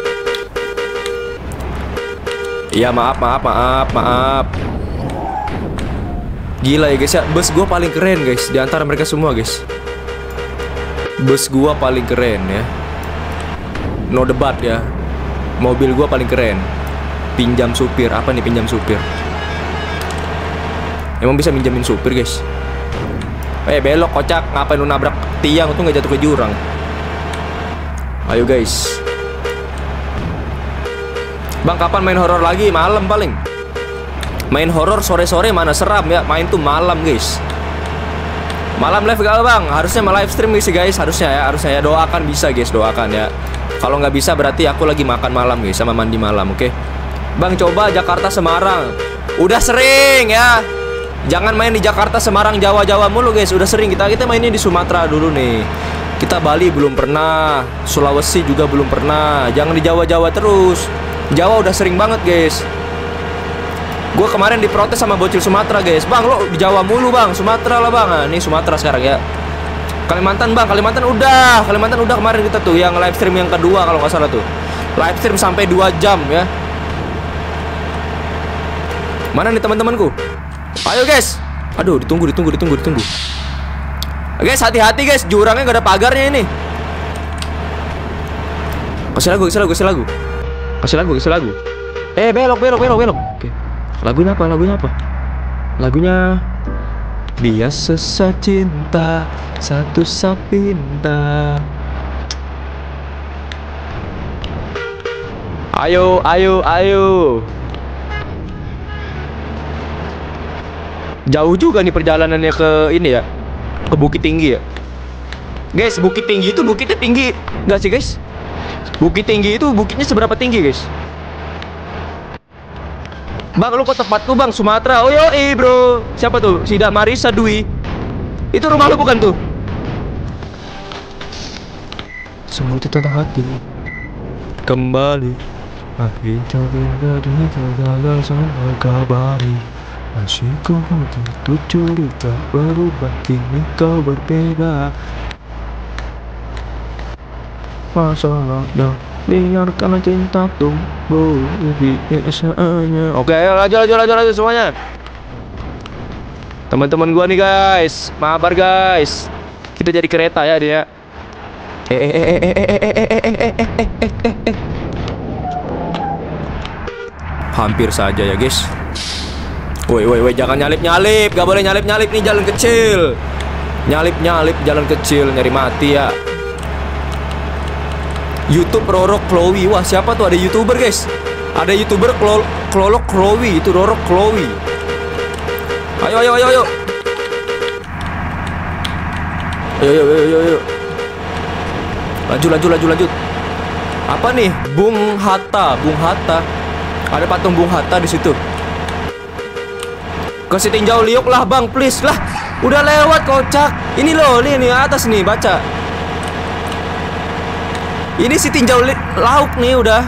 Iya, maaf, maaf, maaf, maaf. Gila ya guys ya, bus gua paling keren guys di antara mereka semua guys. Bus gua paling keren ya. No debat ya. Mobil gua paling keren. Pinjam supir, apa nih pinjam supir? Emang bisa minjamin supir guys? Eh belok kocak, ngapain lu nabrak tiang tuh nggak jatuh ke jurang? Ayo guys. Bang kapan main horor lagi? Malam paling. Main horor sore-sore mana seram ya? Main tuh malam guys. Malam live gak bang? Harusnya mau live stream sih guys. Harusnya ya, harusnya ya. Doakan bisa guys, doakan ya. Kalau nggak bisa berarti aku lagi makan malam guys, sama mandi malam, oke? Bang coba Jakarta Semarang. Udah sering ya. Jangan main di Jakarta Semarang Jawa Jawa mulu guys. Udah sering kita kita mainnya di Sumatera dulu nih. Kita Bali belum pernah, Sulawesi juga belum pernah. Jangan di Jawa Jawa terus. Jawa udah sering banget guys. Gue kemarin diprotes sama bocil Sumatera guys. Bang lo di Jawa mulu bang, Sumatera lah bang. Nah, ini Sumatera sekarang ya. Kalimantan bang, Kalimantan udah Kalimantan udah kemarin kita tuh yang live stream yang kedua kalau nggak salah tuh. Live stream sampai dua jam ya. Mana nih teman-temanku? Ayo guys. Aduh ditunggu ditunggu ditunggu ditunggu. Guys hati-hati guys, jurangnya gak ada pagarnya ini. Kasih lagu, kasih lagu, kasih lagu. Kasih lagu, kasih lagu. Eh belok belok belok belok. Oke. Lagunya apa? Lagunya apa? Lagunya Dia sesat cinta satu sapinta. Ayo, ayo, ayo. Jauh juga nih perjalanannya ke ini ya, ke Bukit Tinggi ya. Guys, Bukit Tinggi itu bukitnya tinggi nggak sih guys? Bukit Tinggi itu bukitnya seberapa tinggi guys? Bang, lu kok tempatku bang, Sumatera. Oh yoi bro. Siapa tuh? Sida Marisa Dwi. Itu rumah lu bukan tuh? Semua tentang hati kembali. Akhir tergagal tergagal sama kabari. Masih ku tuh cerita berubah, kini kau berbeda. Masalahnya biarkan cinta tumbuh biasanya. Oke, ayo lanjut lanjut lanjut lanjut semuanya. Teman-teman gua nih guys, mabar guys. Kita jadi kereta ya dia. Eh eh eh eh eh eh eh eh eh eh eh eh. Hampir saja ya guys. Woi woi woi jangan nyalip nyalip, gak boleh nyalip nyalip nih jalan kecil. Nyalip nyalip jalan kecil nyari mati ya. YouTube Rorok Chloe. Wah siapa tuh, ada YouTuber guys. Ada YouTuber Klo Klolok Chloe. Itu Rorok Chloe. Ayo ayo ayo ayo. Ayo ayo ayo ayo. Laju laju laju laju. Apa nih? Bung Hatta, Bung Hatta. Ada patung Bung Hatta di situ. Ke Sitinjau Liuk lah bang, please lah. Udah lewat kocak. Ini loh, ini nih atas nih, baca. Ini si tinjau lauk nih udah.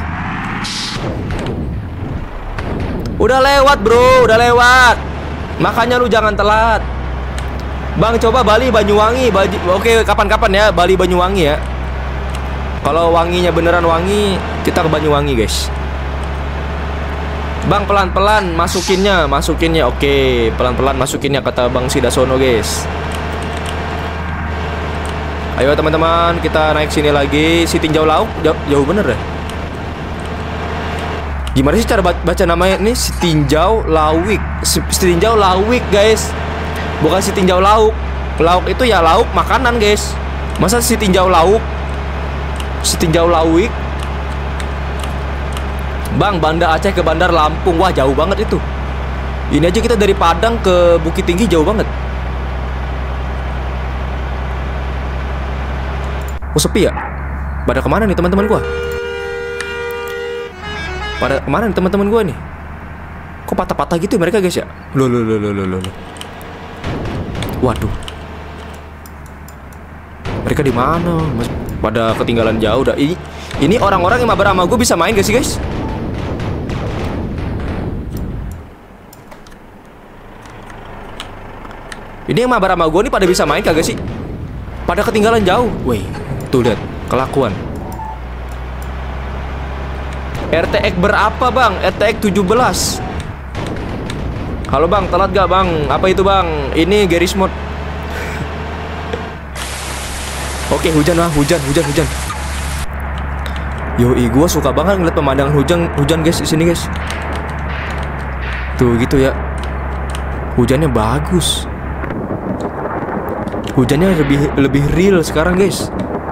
Udah lewat bro, udah lewat. Makanya lu jangan telat. Bang coba Bali Banyuwangi. Baju... Oke kapan-kapan ya Bali Banyuwangi ya. Kalau wanginya beneran wangi, kita ke Banyuwangi guys. Bang pelan-pelan masukinnya, masukinnya. Oke pelan-pelan masukinnya kata Bang Sidasono guys. Ayo teman-teman, kita naik sini lagi. Si tinjau lauk jauh, jauh bener ya. Gimana sih cara baca namanya ini? Si tinjau lawik. Si tinjau lawik guys. Bukan si tinjau lauk. Lauk itu ya lauk makanan guys. Masa si tinjau lauk? Si tinjau lawik. Bang, Banda Aceh ke Bandar Lampung. Wah jauh banget itu. Ini aja kita dari Padang ke Bukit Tinggi jauh banget. Oh sepi ya? Pada kemana nih teman-teman gua? Pada kemana nih teman-teman gua nih? Kok patah-patah gitu ya mereka guys ya? Loh loh loh loh loh loh. Waduh. Mereka di mana? Pada ketinggalan jauh dah. Ini ini orang-orang yang mabar sama gua bisa main gak sih guys? Ini yang mabar sama gua nih pada bisa main kagak sih? Pada ketinggalan jauh. Woi. Tuh lihat kelakuan. R T X berapa bang? R T X tujuh belas. Halo bang, telat gak bang? Apa itu bang? Ini Garry's Mod. Oke hujan lah, hujan, hujan, hujan. Yoi, gue suka banget ngeliat pemandangan hujan, hujan guys di sini guys. Tuh gitu ya. Hujannya bagus. Hujannya lebih lebih real sekarang guys.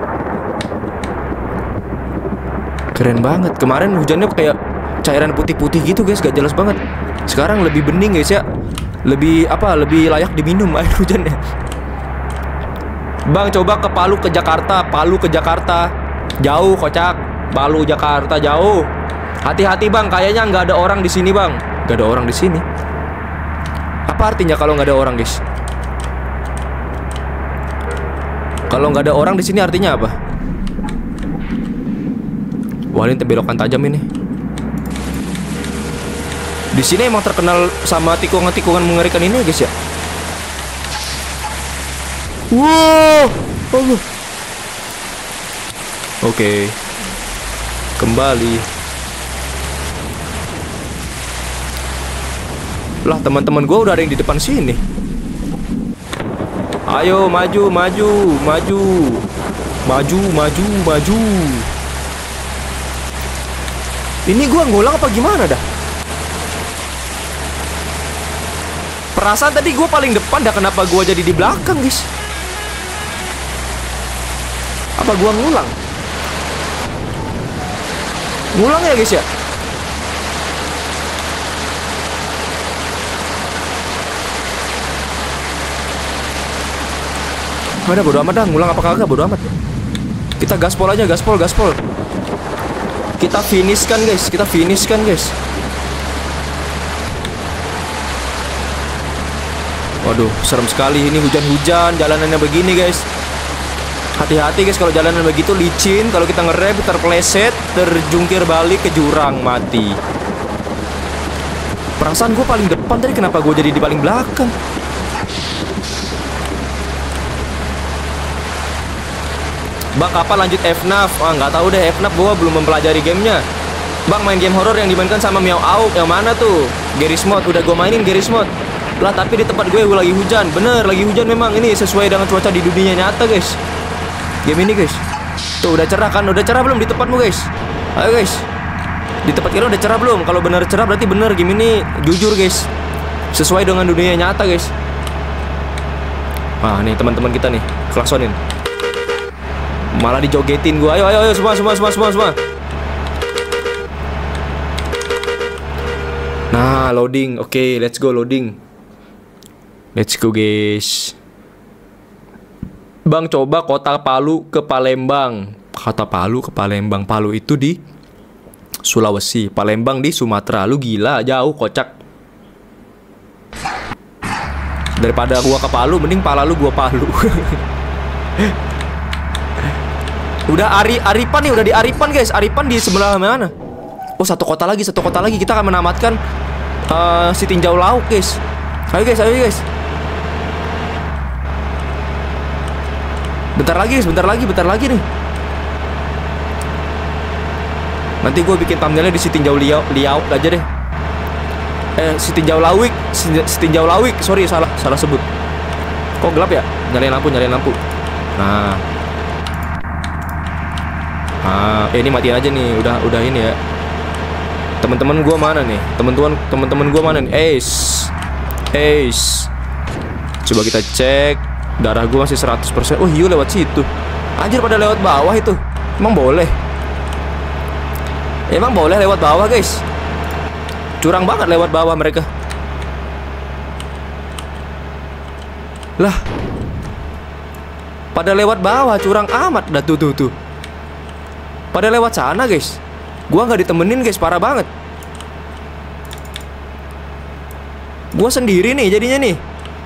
Keren banget. Kemarin hujannya kayak cairan putih-putih gitu guys, gak jelas banget. Sekarang lebih bening guys ya. Lebih apa? Lebih layak diminum air hujannya. Bang, coba ke Palu ke Jakarta. Palu ke Jakarta. Jauh, kocak. Palu Jakarta jauh. Hati-hati bang, kayaknya nggak ada orang di sini bang. Nggak ada orang di sini. Apa artinya kalau nggak ada orang, guys? Kalau nggak ada orang di sini artinya apa? Wah, ini belokan tajam ini. Di sini emang terkenal sama tikungan-tikungan mengerikan ini, guys ya. Wow, oh. Oke, okay. Kembali. Lah, teman-teman gue udah ada yang di depan sini. Ayo maju, maju, maju, maju, maju, maju. Ini gue ngulang apa gimana dah? Perasaan tadi gue paling depan, dah kenapa gue jadi di belakang, guys? Apa gua ngulang? Ngulang ya, guys ya? Ada bodo amat dah, ngulang apa kagak bodo amat. Kita gaspol aja, gaspol, gaspol. Kita finishkan, guys, kita finishkan, guys. Waduh, serem sekali ini hujan-hujan, jalanannya begini, guys. Hati-hati guys kalau jalanan begitu licin. Kalau kita ngerem terpleset, terjungkir balik ke jurang, mati. Perasaan gue paling depan tadi, kenapa gue jadi di paling belakang? Bang, kapan lanjut F NAF? Ah, nggak tahu deh, F NAF gue belum mempelajari gamenya. Bang, main game horror yang dimainkan sama Miao Auk, yang mana tuh? Garry's Mod, udah gue mainin Garry's Mod. Lah, tapi di tempat gue lagi hujan. Bener, lagi hujan memang. Ini sesuai dengan cuaca di dunia nyata, guys. Game ini, guys. Tuh, udah cerah kan? Udah cerah belum di tempatmu, guys? Ayo, guys. Di tempat kita udah cerah belum? Kalau bener cerah berarti bener game ini jujur, guys. Sesuai dengan dunia nyata, guys. Ah, nih teman-teman kita nih, klaksonin. Malah dijogetin gua. Ayo, ayo, ayo semua, semua, semua, semua, semua. Nah, loading. Oke, okay, let's go loading. Let's go, guys. Bang, coba kota Palu ke Palembang. Kota Palu ke Palembang. Palu itu di Sulawesi, Palembang di Sumatera. Lu gila, jauh, kocak. Daripada gua ke Palu, mending pala lu gua Palu. Udah Ari Aripan nih, udah di Aripan, guys. Aripan di sebelah mana? Oh, satu kota lagi, satu kota lagi. Kita akan menamatkan uh, si tinjau laut, guys. Ayo, guys, ayo, guys. Bentar lagi, bentar lagi, bentar lagi nih. Nanti gue bikin thumbnailnya di si tinjau liau, liau aja deh. Eh, si tinjau lawik, si, si tinjau lawik. Sorry, salah, salah sebut. Kok gelap ya? Nyalain lampu, nyalain lampu. Nah, ah, eh, ini matiin aja nih. Udah, udah ini ya. Teman-teman gue mana nih? Teman-teman, teman-teman gue mana nih? Ace, Ace. Coba kita cek. Darah gue masih seratus persen. Oh, hiu lewat situ. Anjir, pada lewat bawah itu. Emang boleh? Emang boleh lewat bawah, guys? Curang banget lewat bawah mereka. Lah, pada lewat bawah, curang amat. Dah tuh, tuh, tuh. Pada lewat sana, guys. Gua nggak ditemenin, guys, parah banget. Gua sendiri nih jadinya nih.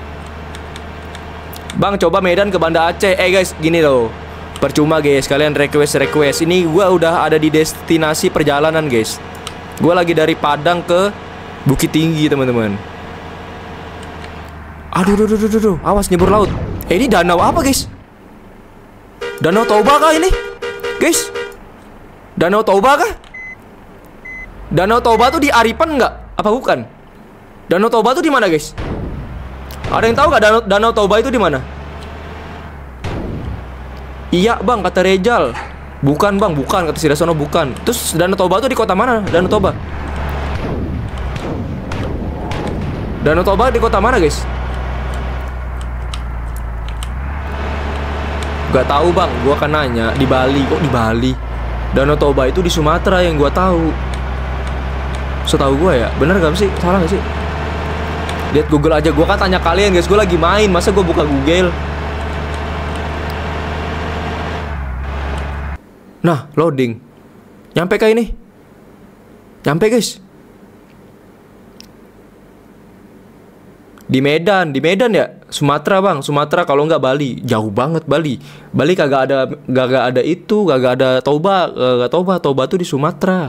Bang, coba Medan ke Banda Aceh. Eh, guys, gini loh. Percuma, guys, kalian request-request. Ini gua udah ada di destinasi perjalanan, guys. Gua lagi dari Padang ke Bukit Tinggi, teman-teman. Aduh, aduh, aduh, aduh, aduh. Awas nyebur laut. Eh, ini danau apa, guys? Danau Toba kah ini? Guys, Danau Toba kah? Danau Toba tuh di Aripan nggak? Apa bukan? Danau Toba tuh di mana, guys? Ada yang tahu nggak Danau, Danau Toba itu di mana? Iya, bang, kata Rejal. Bukan, bang, bukan, kata si Dasono, bukan. Terus Danau Toba tuh di kota mana? Danau Toba. Danau Toba di kota mana, guys? Gak tahu, bang. Gua kan nanya di Bali. Kok di Bali? Danau Toba itu di Sumatera yang gua tahu. Setahu gua ya. Bener gak sih? Salah gak sih? Lihat Google aja. Gua kan tanya kalian, guys. Gua lagi main. Masa gua buka Google? Nah, loading. Nyampe kah ini? Nyampe guys. Di Medan, di Medan ya? Sumatera bang, Sumatera kalau nggak Bali. Jauh banget Bali. Bali kagak ada, kagak ada itu, kagak ada Toba, kagak Toba, Toba tuh di Sumatera.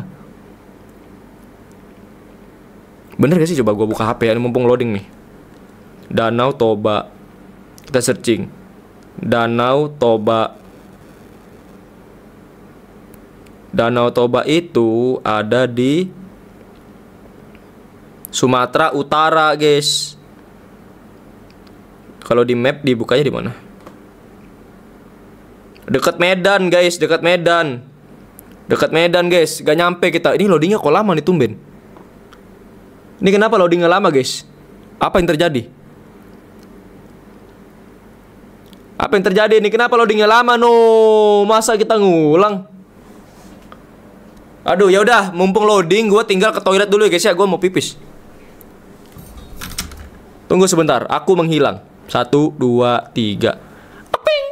Bener gak sih? Coba gue buka H P ya, mumpung loading nih. Danau Toba. Kita searching. Danau Toba. Danau Toba itu ada di Sumatera Utara, guys. Kalau di map dibukanya di mana? Dekat Medan, guys, dekat Medan. Dekat Medan, guys. Gak nyampe kita. Ini loadingnya kok lama nih, tumben. Ini kenapa loadingnya lama, guys? Apa yang terjadi? Apa yang terjadi ini? Kenapa loadingnya lama, no? Masa kita ngulang? Aduh, ya udah, mumpung loading, gue tinggal ke toilet dulu ya guys ya, gue mau pipis. Tunggu sebentar, aku menghilang. Satu, dua, tiga. Aping.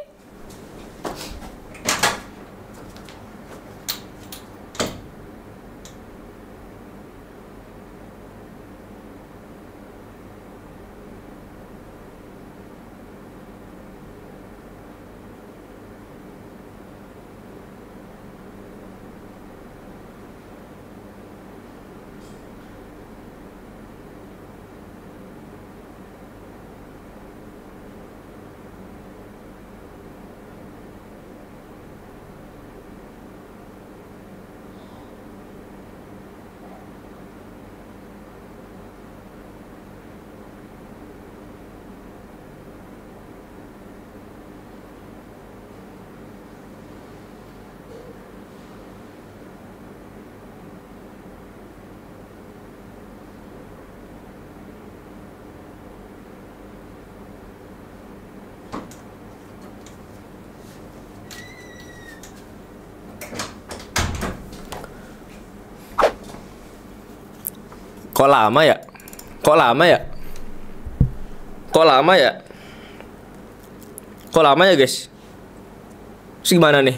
Kok lama ya? Kok lama ya? Kok lama ya? Kok lama ya guys? Terus gimana nih?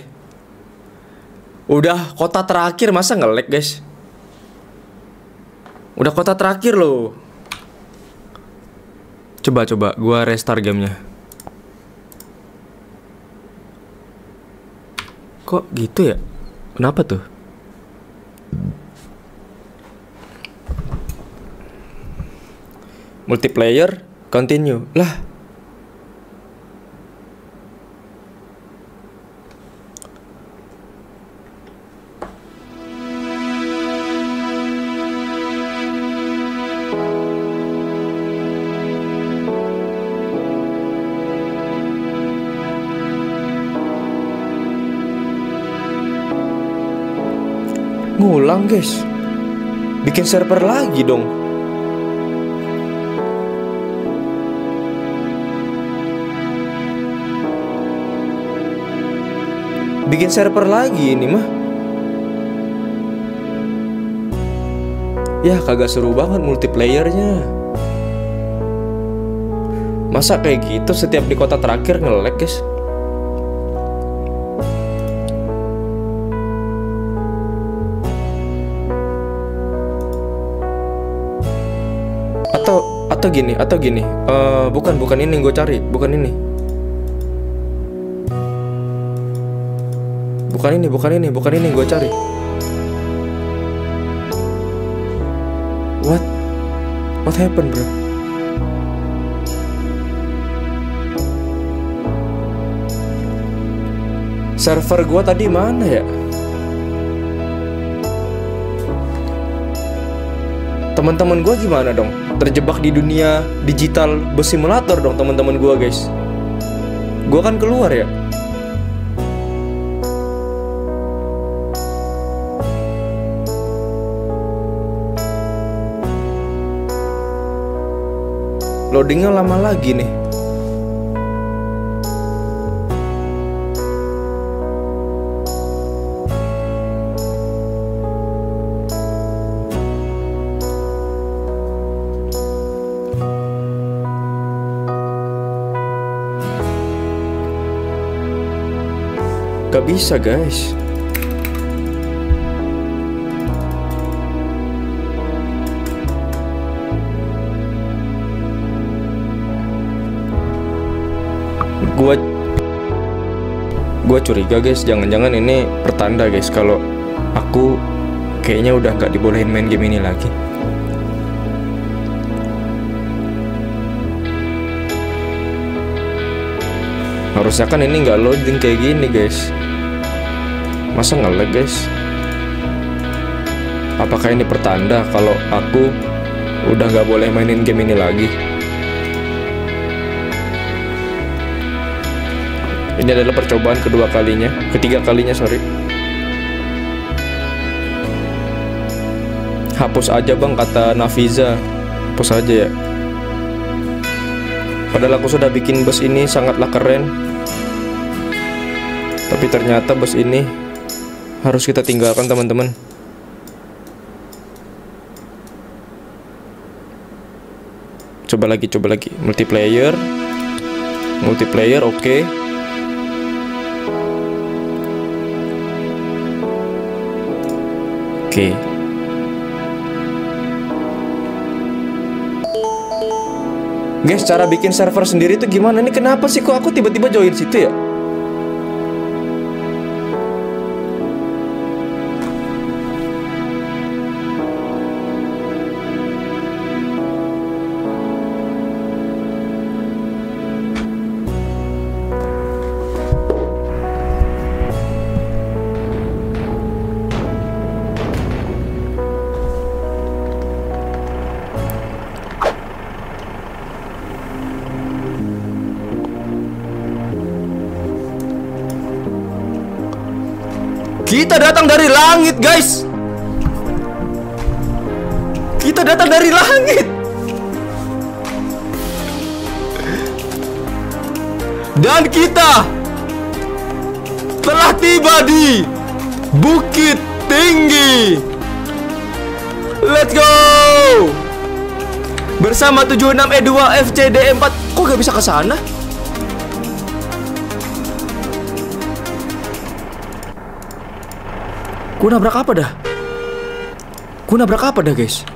Udah kota terakhir masa nge-lag guys? Udah kota terakhir loh. Coba coba gua restart gamenya. Kok gitu ya? Kenapa tuh? Multiplayer, continue. Lah. Ngulang, guys. Bikin server lagi dong. Bikin server lagi ini mah. Ya kagak seru banget multiplayernya. Masa kayak gitu setiap di kota terakhir nge-lag guys? Atau atau gini, atau gini. Uh, bukan bukan ini yang gue cari, bukan ini. Bukan ini, bukan ini, bukan ini yang gue cari. What? What happened, bro? Server gue tadi mana ya? Teman-teman gue gimana dong? Terjebak di dunia digital bus simulator dong teman-teman gue guys. Gue kan keluar ya. Loadingnya lama lagi nih. Gak bisa guys. Gua Gua curiga guys, jangan-jangan ini pertanda guys kalau aku kayaknya udah nggak dibolehin main game ini lagi. Harusnya kan ini nggak loading kayak gini guys. Masa nge-lag guys? Apakah ini pertanda kalau aku udah nggak boleh mainin game ini lagi? Ini adalah percobaan kedua kalinya, ketiga kalinya sorry. Hapus aja bang, kata Nafiza. Hapus aja ya. Padahal aku sudah bikin bus ini sangatlah keren. Tapi ternyata bus ini harus kita tinggalkan teman-teman. Coba lagi, coba lagi. Multiplayer. Multiplayer, oke. Okay. Oke. Okay. Guys, cara bikin server sendiri itu gimana? Ini kenapa sih kok aku tiba-tiba join situ ya? Kita datang dari langit, guys. Kita datang dari langit. Dan kita telah tiba di Bukit Tinggi. Let's go. Bersama tujuh enam E dua F C D empat. Kok gak bisa ke sana? Gue nabrak apa dah? Gue nabrak apa dah guys?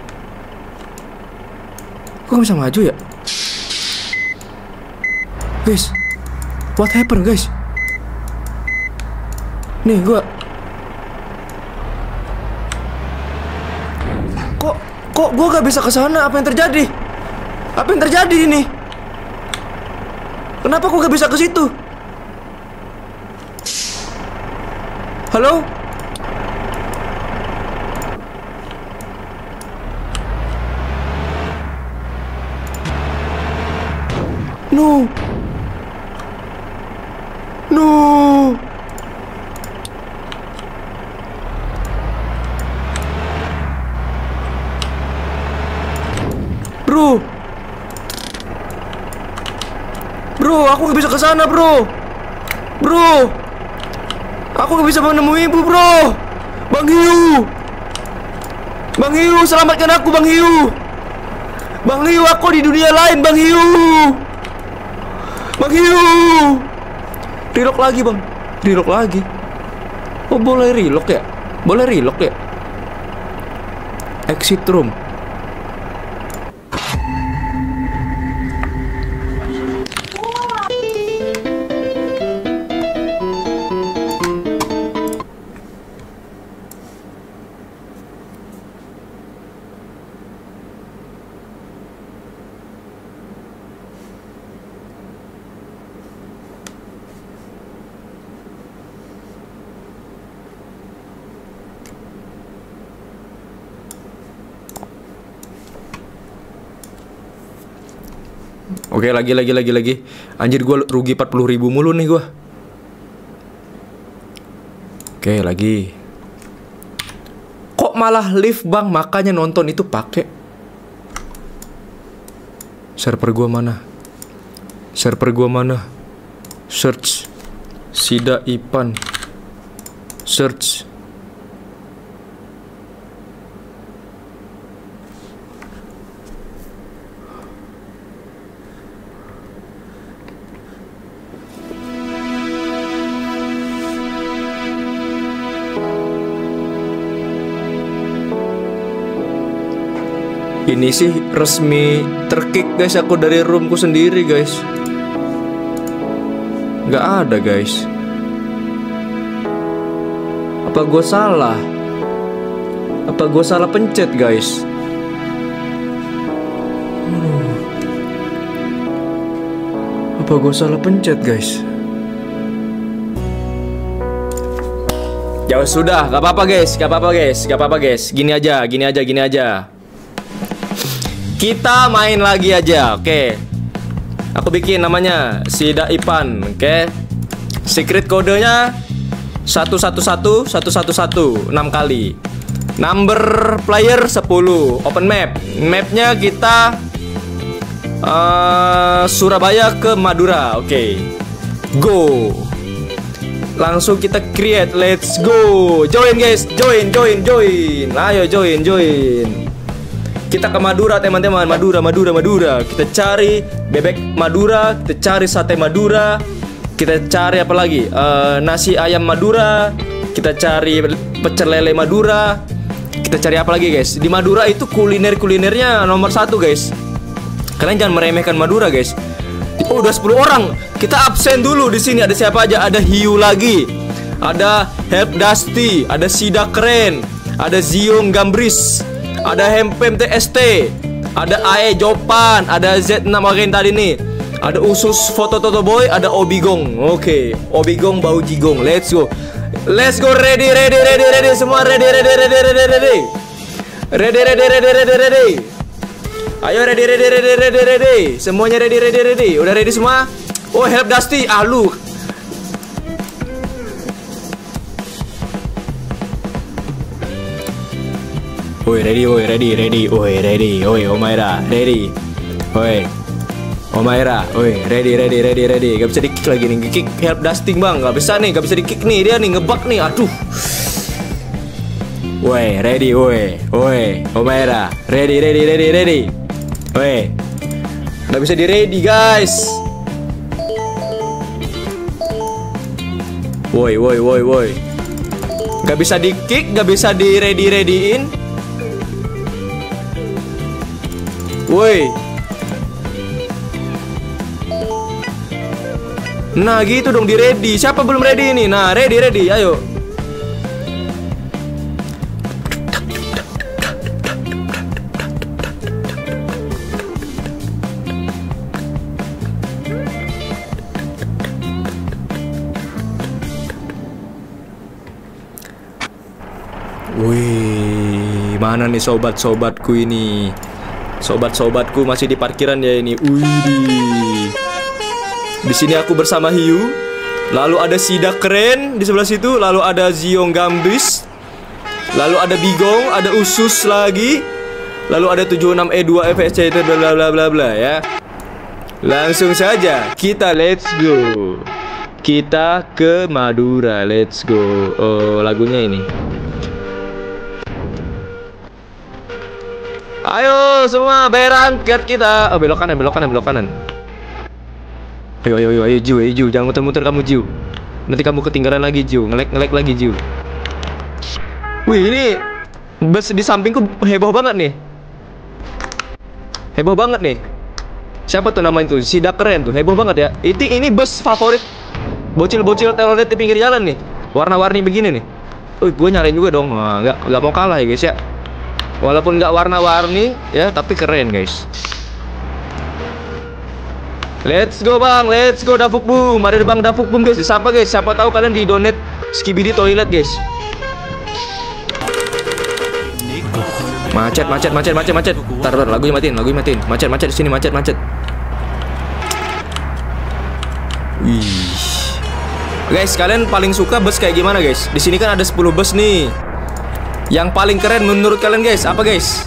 Gue gak bisa maju ya? Guys, what happened guys? Nih gue Kok Kok gue gak bisa kesana? Apa yang terjadi? Apa yang terjadi ini? Kenapa gue gak bisa ke situ? Halo? No. No. Bro. Bro, aku gak bisa ke sana, bro. Bro. Aku gak bisa menemui ibu, bro. Bang Hiu. Bang Hiu, selamatkan aku, Bang Hiu. Bang Hiu, aku di dunia lain, Bang Hiu. Bang Hiu. Relock lagi bang. Relock lagi. Oh boleh relock ya? Boleh relock ya? Exit room. Oke, lagi lagi lagi lagi. Anjir, gue rugi empat puluh ribu mulu nih gue. Oke, lagi. Kok malah live bang? Makanya nonton itu pakai. Server gue mana? Server gue mana? Search Sida Ipan. Search. Ini sih resmi terkick guys, aku dari roomku sendiri guys. Nggak ada guys. Apa gue salah? Apa gue salah pencet guys? Hmm. Apa gue salah pencet guys? Ya sudah, gak apa-apa guys, gak apa-apa guys, gak apa-apa guys. Gini aja, gini aja, gini aja. Kita main lagi aja, oke. Aku bikin namanya Sida Ipan, oke. Secret kodenya satu satu satu satu satu satu enam kali. Number player sepuluh. Open map. Mapnya kita uh, Surabaya ke Madura, oke. Go. Langsung kita create, let's go. Join guys, join, join, join. Ayo join, join. Kita ke Madura teman-teman. Madura, Madura, Madura. Kita cari bebek Madura. Kita cari sate Madura. Kita cari apa lagi? Uh, nasi ayam Madura. Kita cari pecel lele Madura. Kita cari apa lagi guys? Di Madura itu kuliner-kulinernya nomor satu guys. Kalian jangan meremehkan Madura guys. Oh, udah sepuluh orang. Kita absen dulu di sini. Ada siapa aja? Ada Hiu lagi. Ada Help Dusty, ada Sida Keren, ada Ziong Gambris, ada Hempem T S T, ada Ae Jopan, ada Z enam orang tadi nih. Ada Usus Foto Toto Boy, ada Obigong. Oke, okay. Obigong bau jigong. Let's go. Let's go. Ready, ready, ready, ready. Semua ready, ready, ready, ready, ready. Ready, ready, ready, ready, ready. Ayo ready, ready, ready, ready, ready. Semuanya ready, ready, ready. Udah ready semua? Oh, Help Dusty. Ah, lu. Oi, ready, oi, ready, ready. Oi, ready. Oi, Omaira, ready. Oi. Omaira, oi, ready, ready, ready, ready. Gak bisa di-kick lagi nih. Kick Help Dusty, Bang. Gak bisa nih, gak bisa di-kick nih. Dia nih ngebug nih. Aduh. Woi, ready, woi. Woi, Omaira. Ready, ready, ready, ready. Woi. Gak bisa di-ready, guys. Woi, woi, woi, woi. Gak bisa di-kick, gak bisa di-ready-readyin. Woi. Nah gitu dong, di-ready. Siapa belum ready ini? Nah, ready, ready, ayo. Wih, mana nih sobat-sobatku ini? Sobat-sobatku masih di parkiran ya ini. Wih. Di sini aku bersama Hiu. Lalu ada Sida Keren di sebelah situ, lalu ada Ziong Gambis. Lalu ada Bigong, ada Usus lagi. Lalu ada tujuh enam E dua F S C itu bla bla bla bla ya. Langsung saja kita let's go. Kita ke Madura, let's go. Oh, lagunya ini. Ayo semua berangkat kita. Oh, belok kanan, belok kanan, belok kanan. Ayo, ayo, ayo, ayo, Jiu, ayo, Jiu. Jangan muter-muter kamu, Jiu. Nanti kamu ketinggalan lagi, Jiu. Ngelek-ngelek lagi, Jiu. Wih, ini bus di sampingku heboh banget nih. Heboh banget nih. Siapa tuh namanya tuh? Sida Keren tuh. Heboh banget ya. Ini ini bus favorit bocil-bocil telolet di pinggir jalan nih. Warna-warni begini nih. Wih, gue nyalain juga dong. Nah, nggak nggak mau kalah ya, guys ya. Walaupun nggak warna-warni ya, tapi keren guys. Let's go bang, let's go Dafuk Boom. Ada bang Dafuk Boom guys. Siapa guys? Siapa tahu kalian di donate Skibidi Toilet guys. Macet, macet, macet, macet, macet. Tar, tar, lagunya matiin, lagunya matiin. Macet, macet di sini, macet, macet. Wih. Guys, kalian paling suka bus kayak gimana guys? Di sini kan ada sepuluh bus nih. Yang paling keren menurut kalian guys, apa guys?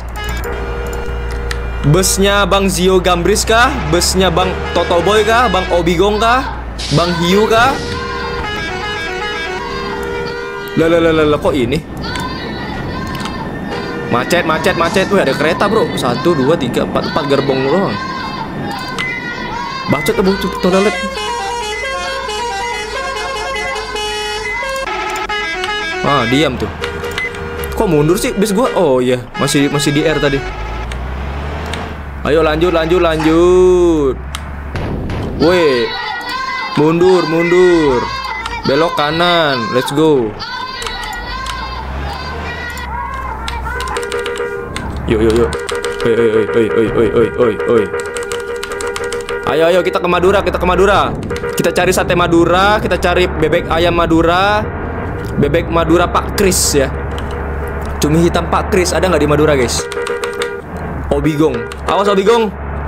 Busnya Bang Zio Gambris kah? Busnya Bang Toto Boy kah? Bang Obigong kah? Bang Hiu kah? Lah lah lah lah kok ini? Macet, macet, macet. Wih, ada kereta bro. Satu, dua, tiga, empat, empat gerbong doang. Bacot tuh, bacot toilet. Ah, diam tuh. Kok mundur sih bis gua? Oh iya, masih masih di R tadi. Ayo lanjut, lanjut, lanjut. Woi. Mundur, mundur. Belok kanan. Let's go. Yuk, yuk, yuk. Oi, oi, oi, oi, oi, oi, oi, oi, oi. Ayo, ayo kita ke Madura, kita ke Madura. Kita cari sate Madura, kita cari bebek ayam Madura. Bebek Madura Pak Kris ya. Cumi hitam Pak Kris ada nggak di Madura, guys? Obigong. Awas Obigong.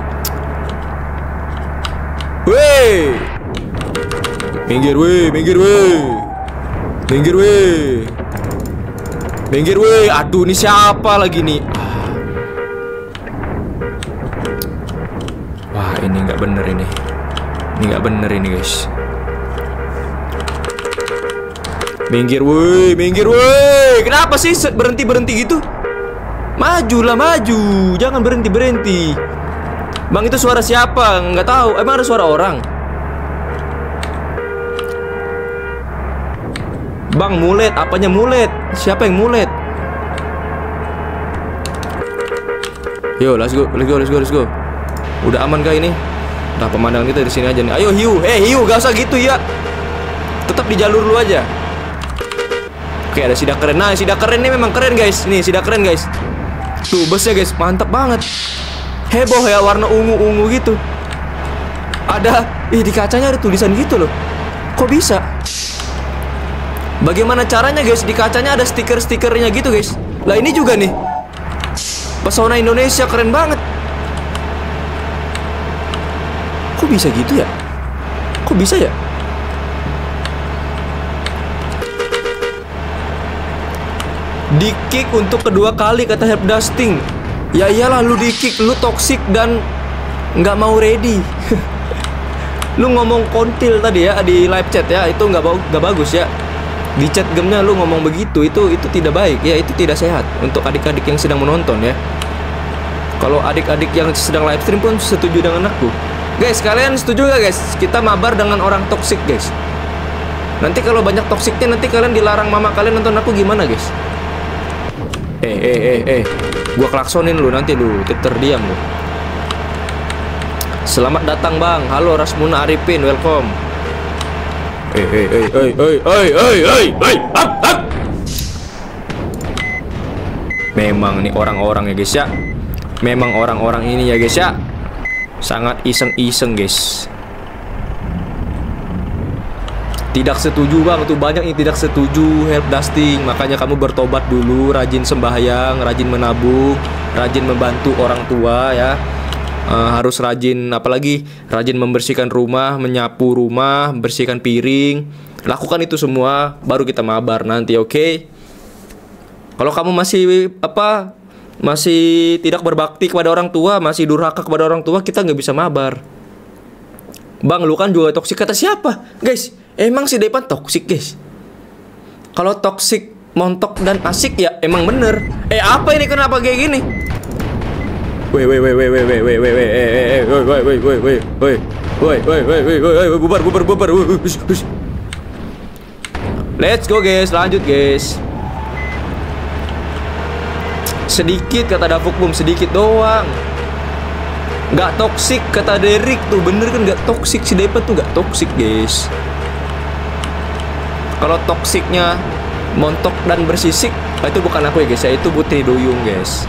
Weh. Minggir weh, minggir weh. Minggir weh. Minggir weh. Aduh, ini siapa lagi nih? Wah, ini nggak bener ini. Ini nggak bener ini, guys. Minggir weh, minggir weh. Kenapa sih berhenti-berhenti gitu? Majulah, maju. Jangan berhenti-berhenti. Bang, itu suara siapa? Nggak tahu. Emang ada suara orang? Bang, mulet. Apanya mulet? Siapa yang mulet? Yo, let's go, let's go, let's go, let's go. Udah aman kah ini? Nah, pemandangan kita di sini aja nih. Ayo hiu, eh hiu, gak usah gitu ya. Tetap di jalur lu aja. Oke, ada sidak keren. Nah, sidak keren ini memang keren, guys. Nih, sidak keren, guys. Tuh, busnya, guys, mantap banget. Heboh ya, warna ungu-ungu gitu. Ada, ih di kacanya ada tulisan gitu loh. Kok bisa? Bagaimana caranya, guys? Di kacanya ada stiker-stikernya gitu, guys. Lah ini juga nih. Pesona Indonesia keren banget. Kok bisa gitu ya? Kok bisa ya? Di-kick untuk kedua kali kata Help Dusting. Ya iyalah, lu di-kick, lu toxic dan nggak mau ready. Lu ngomong kontil tadi ya di live chat ya, itu nggak bagus, nggak bagus ya. Di chat gamenya lu ngomong begitu, itu itu tidak baik ya, itu tidak sehat untuk adik-adik yang sedang menonton ya. Kalau adik-adik yang sedang live stream pun setuju dengan aku. Guys, kalian setuju gak guys? Kita mabar dengan orang toksik, guys. Nanti kalau banyak toksiknya, nanti kalian dilarang mama kalian nonton aku gimana, guys? Eh, eh, eh, eh. Gua klaksonin lu nanti lu, terdiam lu. Selamat datang bang. Halo Rasmuna Arifin, welcome. Eh, eh, eh, eh, eh, eh, eh, eh, eh, up, up. Memang nih orang-orang ya guys ya. Memang orang-orang ini ya guys ya, sangat iseng-iseng guys. Tidak setuju bang, tuh banyak yang tidak setuju Help Dusting. Makanya kamu bertobat dulu, rajin sembahyang, rajin menabung, rajin membantu orang tua ya. uh, Harus rajin, apalagi rajin membersihkan rumah, menyapu rumah, bersihkan piring. Lakukan itu semua, baru kita mabar nanti, oke? Okay? Kalau kamu masih apa, masih tidak berbakti kepada orang tua, masih durhaka kepada orang tua, kita nggak bisa mabar. Bang, lu kan juga toksik, kata siapa? Guys, emang si Depan toksik guys. Kalau toksik, montok dan asik ya emang bener. Eh apa ini, kenapa kayak gini? Woi woi woi woi woi woi woi woi woi woi woi woi woi woi woi woi woi woi woi bubar bubar bubar. Let's go guys, lanjut guys. Sedikit kata Davuk Boom, sedikit doang. Gak toksik kata Derek tuh, bener kan gak toksik, si Depan tuh gak toksik guys. Kalau toksiknya montok dan bersisik, itu bukan aku ya guys ya, itu Putri Duyung guys.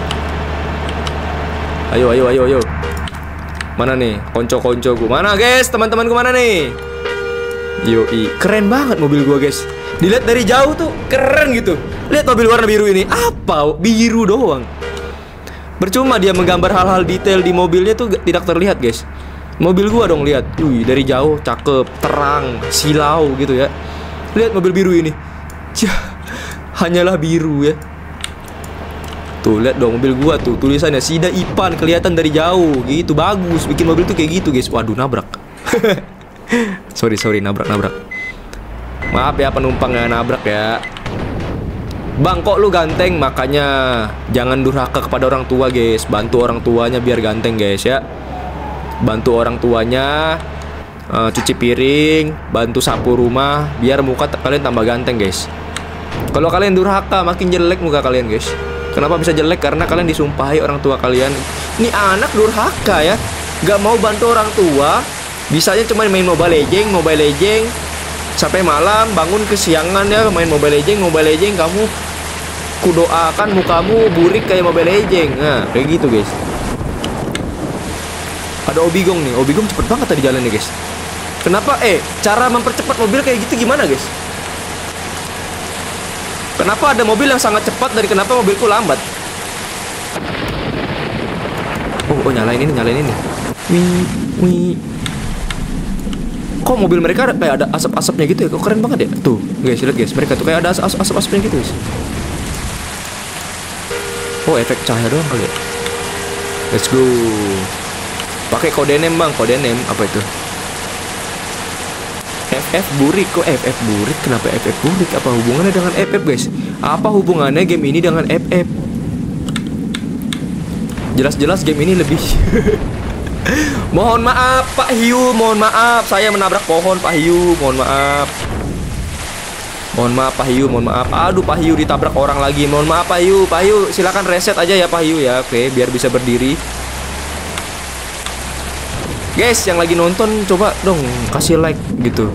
Ayo ayo ayo ayo. Mana nih konco-koncoku? Mana guys, teman-temanku mana nih? Yoi, keren banget mobil gua guys. Dilihat dari jauh tuh keren gitu. Lihat mobil warna biru ini, apa? Biru doang. Percuma dia menggambar hal-hal detail di mobilnya tuh tidak terlihat guys. Mobil gua dong lihat. Wih, dari jauh cakep, terang, silau gitu ya. Lihat mobil biru ini. Cih, hanyalah biru ya. Tuh lihat dong mobil gua tuh, tulisannya Sida Ipan, kelihatan dari jauh gitu. Bagus, bikin mobil tuh kayak gitu guys. Waduh, nabrak. Sorry sorry nabrak nabrak. Maaf ya penumpang yang nabrak ya. Bang, kok lu ganteng? Makanya jangan durhaka kepada orang tua guys. Bantu orang tuanya biar ganteng guys ya. Bantu orang tuanya, uh, cuci piring, bantu sapu rumah, biar muka kalian tambah ganteng guys. Kalau kalian durhaka, makin jelek muka kalian guys. Kenapa bisa jelek? Karena kalian disumpahi orang tua kalian. Ini anak durhaka ya, gak mau bantu orang tua, Bisanya cuma main Mobile Legends, Mobile Legends sampai malam, bangun kesiangan ya main Mobile Legends, Mobile Legends, kamu kudoakan mukamu burik kayak Mobile Legends. Nah, kayak gitu, guys. Ada Obigong nih. Obigong cepet banget tadi jalannya, guys. Kenapa? Eh, cara mempercepat mobil kayak gitu gimana, guys? Kenapa ada mobil yang sangat cepat dari kenapa mobilku lambat? Oh, oh nyalain ini, nyalain ini. Wih, wih. Kok mobil mereka ada, kayak ada asap-asapnya gitu ya? Kok keren banget ya? Tuh, guys, lihat guys, mereka tuh kayak ada asap-asapnya gitu, guys. Oh, efek cahaya doang kali ya. Let's go. Pakai kode name, Bang. Kode name apa itu? F F burik. Kok F F burik? Kenapa F F burik? Apa hubungannya dengan F F, guys? Apa hubungannya game ini dengan F F? Jelas-jelas game ini lebih Mohon maaf Pak Hiu, mohon maaf saya menabrak pohon Pak Hiu, mohon maaf. Mohon maaf Pak Hiu, mohon maaf. Aduh, Pak Hiu ditabrak orang lagi. Mohon maaf Pak Hiu. Pak Hiu silakan reset aja ya Pak Hiu ya. Oke, biar bisa berdiri. Guys, yang lagi nonton coba dong kasih like gitu.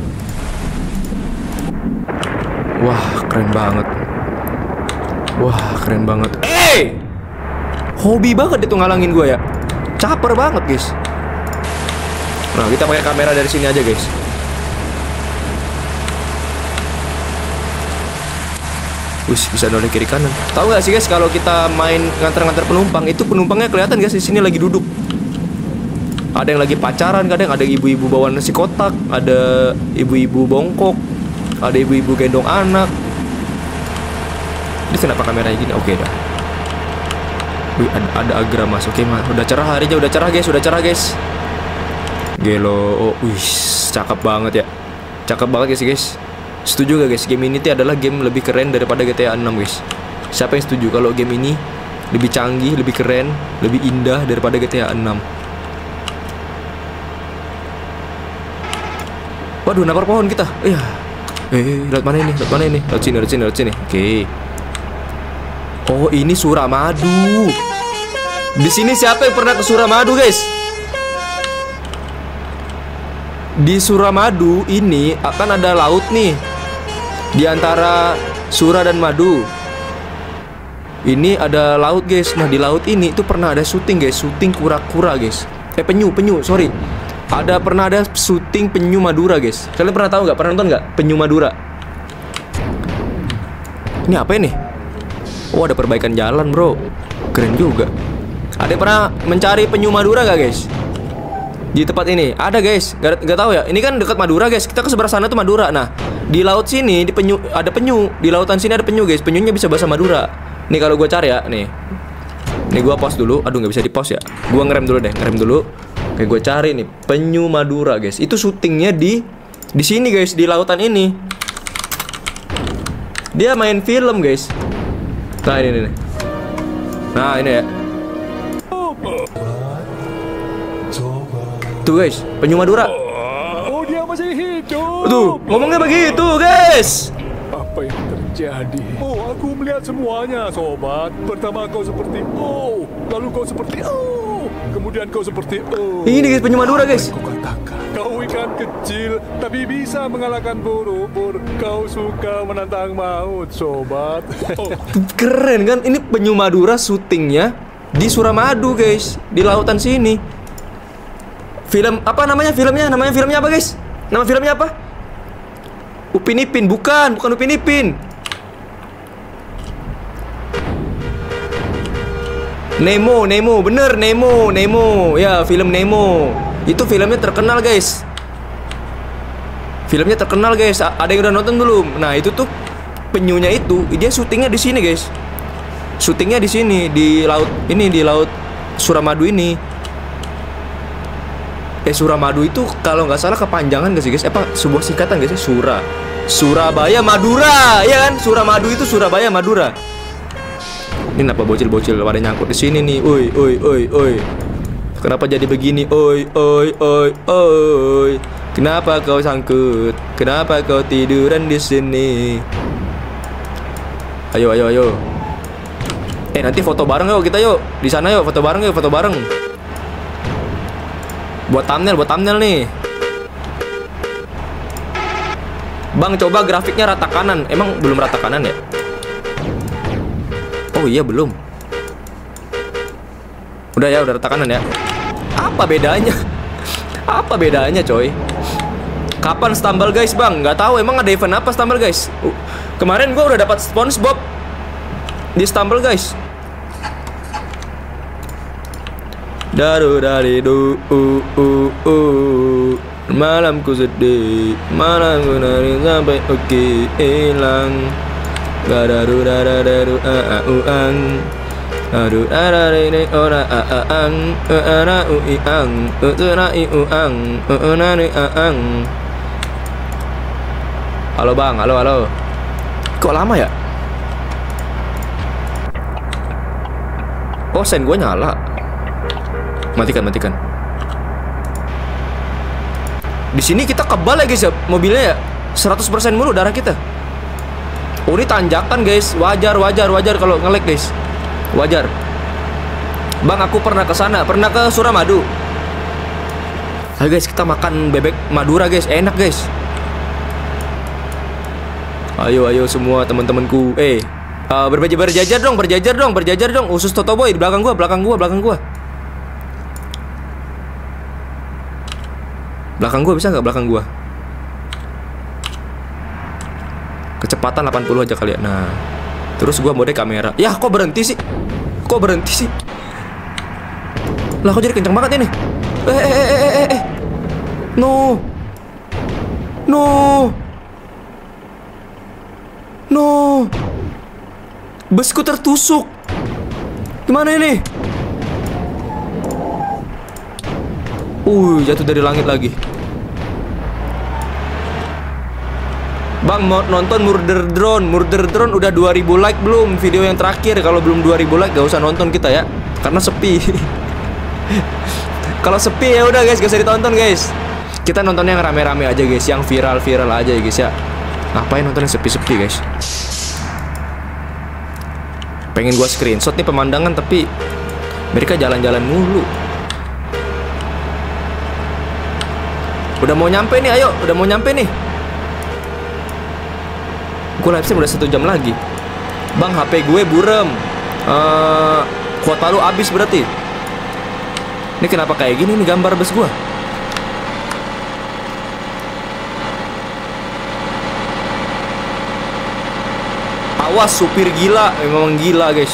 Wah, keren banget. Wah, keren banget. Eh! Hobi banget itu ngalangin gue ya. Caper banget, guys. Nah, kita pakai kamera dari sini aja, guys. Wih, bisa noleh kiri kanan. Tahu nggak sih, guys, kalau kita main nganter-nganter penumpang, itu penumpangnya kelihatan, guys, di sini lagi duduk. Ada yang lagi pacaran, kadang ada ibu-ibu bawa nasi kotak, ada ibu-ibu bongkok, ada ibu-ibu gendong anak. Ini kenapa kameranya gini? Oke dah. Wih, ada, ada Agra mas. Oke mas, udah cerah harinya, udah cerah guys, udah cerah guys. Gelo, oh, wih, cakep banget ya, cakep banget guys guys. Setuju gak guys? Game ini tuh adalah game lebih keren daripada G T A enam guys. Siapa yang setuju kalau game ini lebih canggih, lebih keren, lebih indah daripada G T A enam? Waduh, nabrak pohon kita. Iya. Eh, lewat mana ini? Lewat mana ini? Lewat sini, lewat sini, lewat sini. Oke. Oh, ini Suramadu. Di sini siapa yang pernah ke Suramadu, guys? Di Suramadu ini akan ada laut nih. Di antara Sura dan Madu. Ini ada laut, guys. Nah, di laut ini itu pernah ada syuting, guys. Syuting kura-kura, guys. Eh, penyu, penyu, sorry. Ada pernah ada syuting penyu Madura, guys. Kalian pernah tahu nggak? Pernah nonton nggak penyu Madura? Ini apa ini? Oh, ada perbaikan jalan, bro. Keren juga. Ada yang pernah mencari penyu Madura nggak, guys? Di tempat ini ada, guys. Gak, gak tahu ya. Ini kan dekat Madura, guys. Kita ke seberang sana tuh Madura. Nah, di laut sini di penyu ada penyu. Di lautan sini ada penyu, guys. Penyunya bisa bahasa Madura. Nih kalau gue cari ya, nih. Nih gue pause dulu. Aduh, nggak bisa di pause ya. Gue ngerem dulu deh, ngerem dulu. Oke, gue cari nih penyu Madura, guys. Itu syutingnya di di sini, guys, di lautan ini. Dia main film, guys. Nah, ini nih. Nah, ini ya. Tuh, guys, penyu Madura. Oh, dia masih hidup. Tuh, ngomongnya begitu, guys. Apa yang terjadi? Oh, aku melihat semuanya, sobat. Pertama kau seperti oh, lalu kau seperti oh, kemudian kau seperti oh. Ini guys, penyu Madura, guys. Kau katakan, kau ikan kecil tapi bisa mengalahkan buru-buru. Kau suka menantang maut, sobat. Oh. Keren kan? Ini penyu Madura syutingnya di Suramadu, guys, di lautan sini. Film apa namanya filmnya? Namanya filmnya apa, guys? Nama filmnya apa? Upin Ipin, bukan, bukan Upin Ipin. Nemo, Nemo, bener Nemo, Nemo. Ya, film Nemo. Itu filmnya terkenal, guys. Filmnya terkenal, guys. A- ada yang udah nonton belum? Nah, itu tuh penyunya itu, dia syutingnya di sini, guys. Syutingnya di sini, di laut ini, di laut Suramadu ini. Eh, Suramadu itu kalau nggak salah kepanjangan gak sih, guys? Eh, apa sebuah singkatan guys? Sura, Surabaya, Madura, ya kan? Suramadu itu Surabaya, Madura. Ini kenapa bocil-bocil pada nyangkut di sini nih? Oi, oi, oi, oi. Kenapa jadi begini? Oi, oi, oi, oi. Kenapa kau sangkut? Kenapa kau tiduran di sini? Ayo, ayo, ayo. Eh, nanti foto bareng yuk kita yuk. Di sana yuk, foto bareng yuk, foto bareng. Buat thumbnail, buat thumbnail nih. Bang, coba grafiknya rata kanan. Emang belum rata kanan ya? Oh iya, belum. Udah ya, udah rata kanan ya. Apa bedanya? Apa bedanya, coy? Kapan Stumble guys, Bang? Nggak tahu, emang ada event apa Stumble guys? Uh, kemarin gua udah dapat SpongeBob di Stumble guys. Daru dari du u u u malamku sedih, malamku nari sampai oke hilang. Gadaru dara daru a a u ang. Aduh ara ini ora a a ang, ara u i ang, utara i u ang, unani a ang. Halo Bang, halo halo. Kok lama ya? Oh, sen gue nyala. Matikan, matikan. Di sini kita kebal ya guys ya, mobilnya ya seratus persen mulu darah kita. Oh, ini tanjakan guys, wajar wajar wajar kalau nge-lag guys. Wajar. Bang, aku pernah ke sana, pernah ke Suramadu. Ayo guys, kita makan bebek Madura guys, enak guys. Ayo ayo semua teman-temanku. Eh, uh, berjajar berjajar dong, berjajar dong, berjajar dong. Usus Toto Boy di belakang gua, belakang gua, belakang gua. Belakang gua bisa nggak belakang gua? Kecepatan delapan puluh aja kali ya. Nah, terus gua mode kamera. Ya, kok berhenti sih? Kok berhenti sih? Lah, kok jadi kenceng banget ini? Eh, eh, eh, eh, eh, eh. No. No. No. Busku tertusuk. Gimana ini? Uh, jatuh dari langit lagi. Bang, mau nonton Murder Drone. Murder Drone udah dua ribu like belum? Video yang terakhir. Kalau belum dua ribu like gak usah nonton kita ya, karena sepi. Kalau sepi ya udah guys, gak usah ditonton guys. Kita nontonnya yang rame-rame aja guys, yang viral-viral aja ya guys ya. Ngapain nonton yang sepi-sepi guys? Pengen gua screenshot nih pemandangan, tapi mereka jalan-jalan mulu. Udah mau nyampe nih, ayo, udah mau nyampe nih. Gue live stream udah satu jam lagi. Bang, H P gue burem. uh, Kuota lu habis berarti. Ini kenapa kayak gini nih gambar bus gue? Awas, supir gila. Memang gila guys.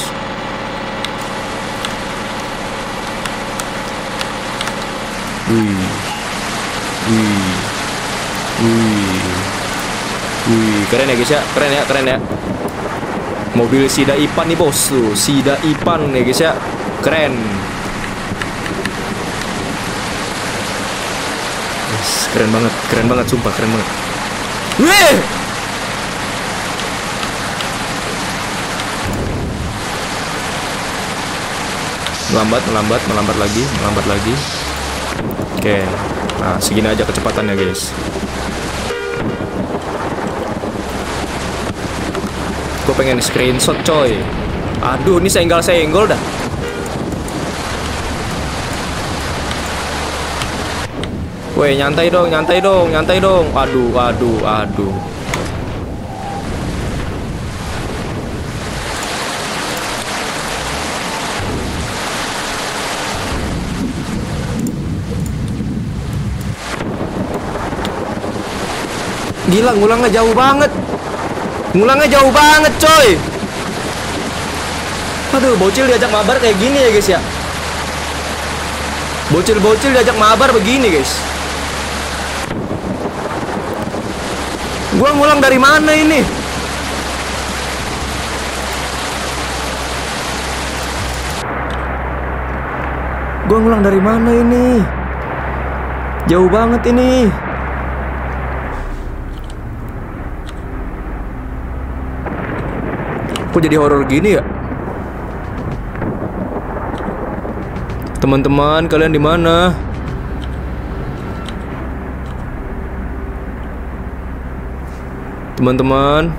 Wih. Wih. Wih. Wih, keren ya guys ya, keren ya, keren ya. Mobil Sida Ipan nih bos, tuh Sida Ipan ya guys ya, keren. Yes, keren banget, keren banget, sumpah keren banget. Wih, melambat, melambat, melambat lagi, melambat lagi. Oke, nah segini aja kecepatannya guys. Gue pengen screenshot coy. Aduh, ini senggol-senggol dah. Weh, nyantai dong, nyantai dong, nyantai dong. Aduh, aduh, aduh. Gila, ngulangnya jauh banget. Ngulangnya jauh banget coy. Aduh, bocil diajak mabar kayak gini ya guys ya. Bocil-bocil diajak mabar begini guys. Gua ngulang dari mana ini? Gua ngulang dari mana ini? Jauh banget ini. Kok jadi horor gini ya? Teman-teman, kalian di mana? Teman-teman.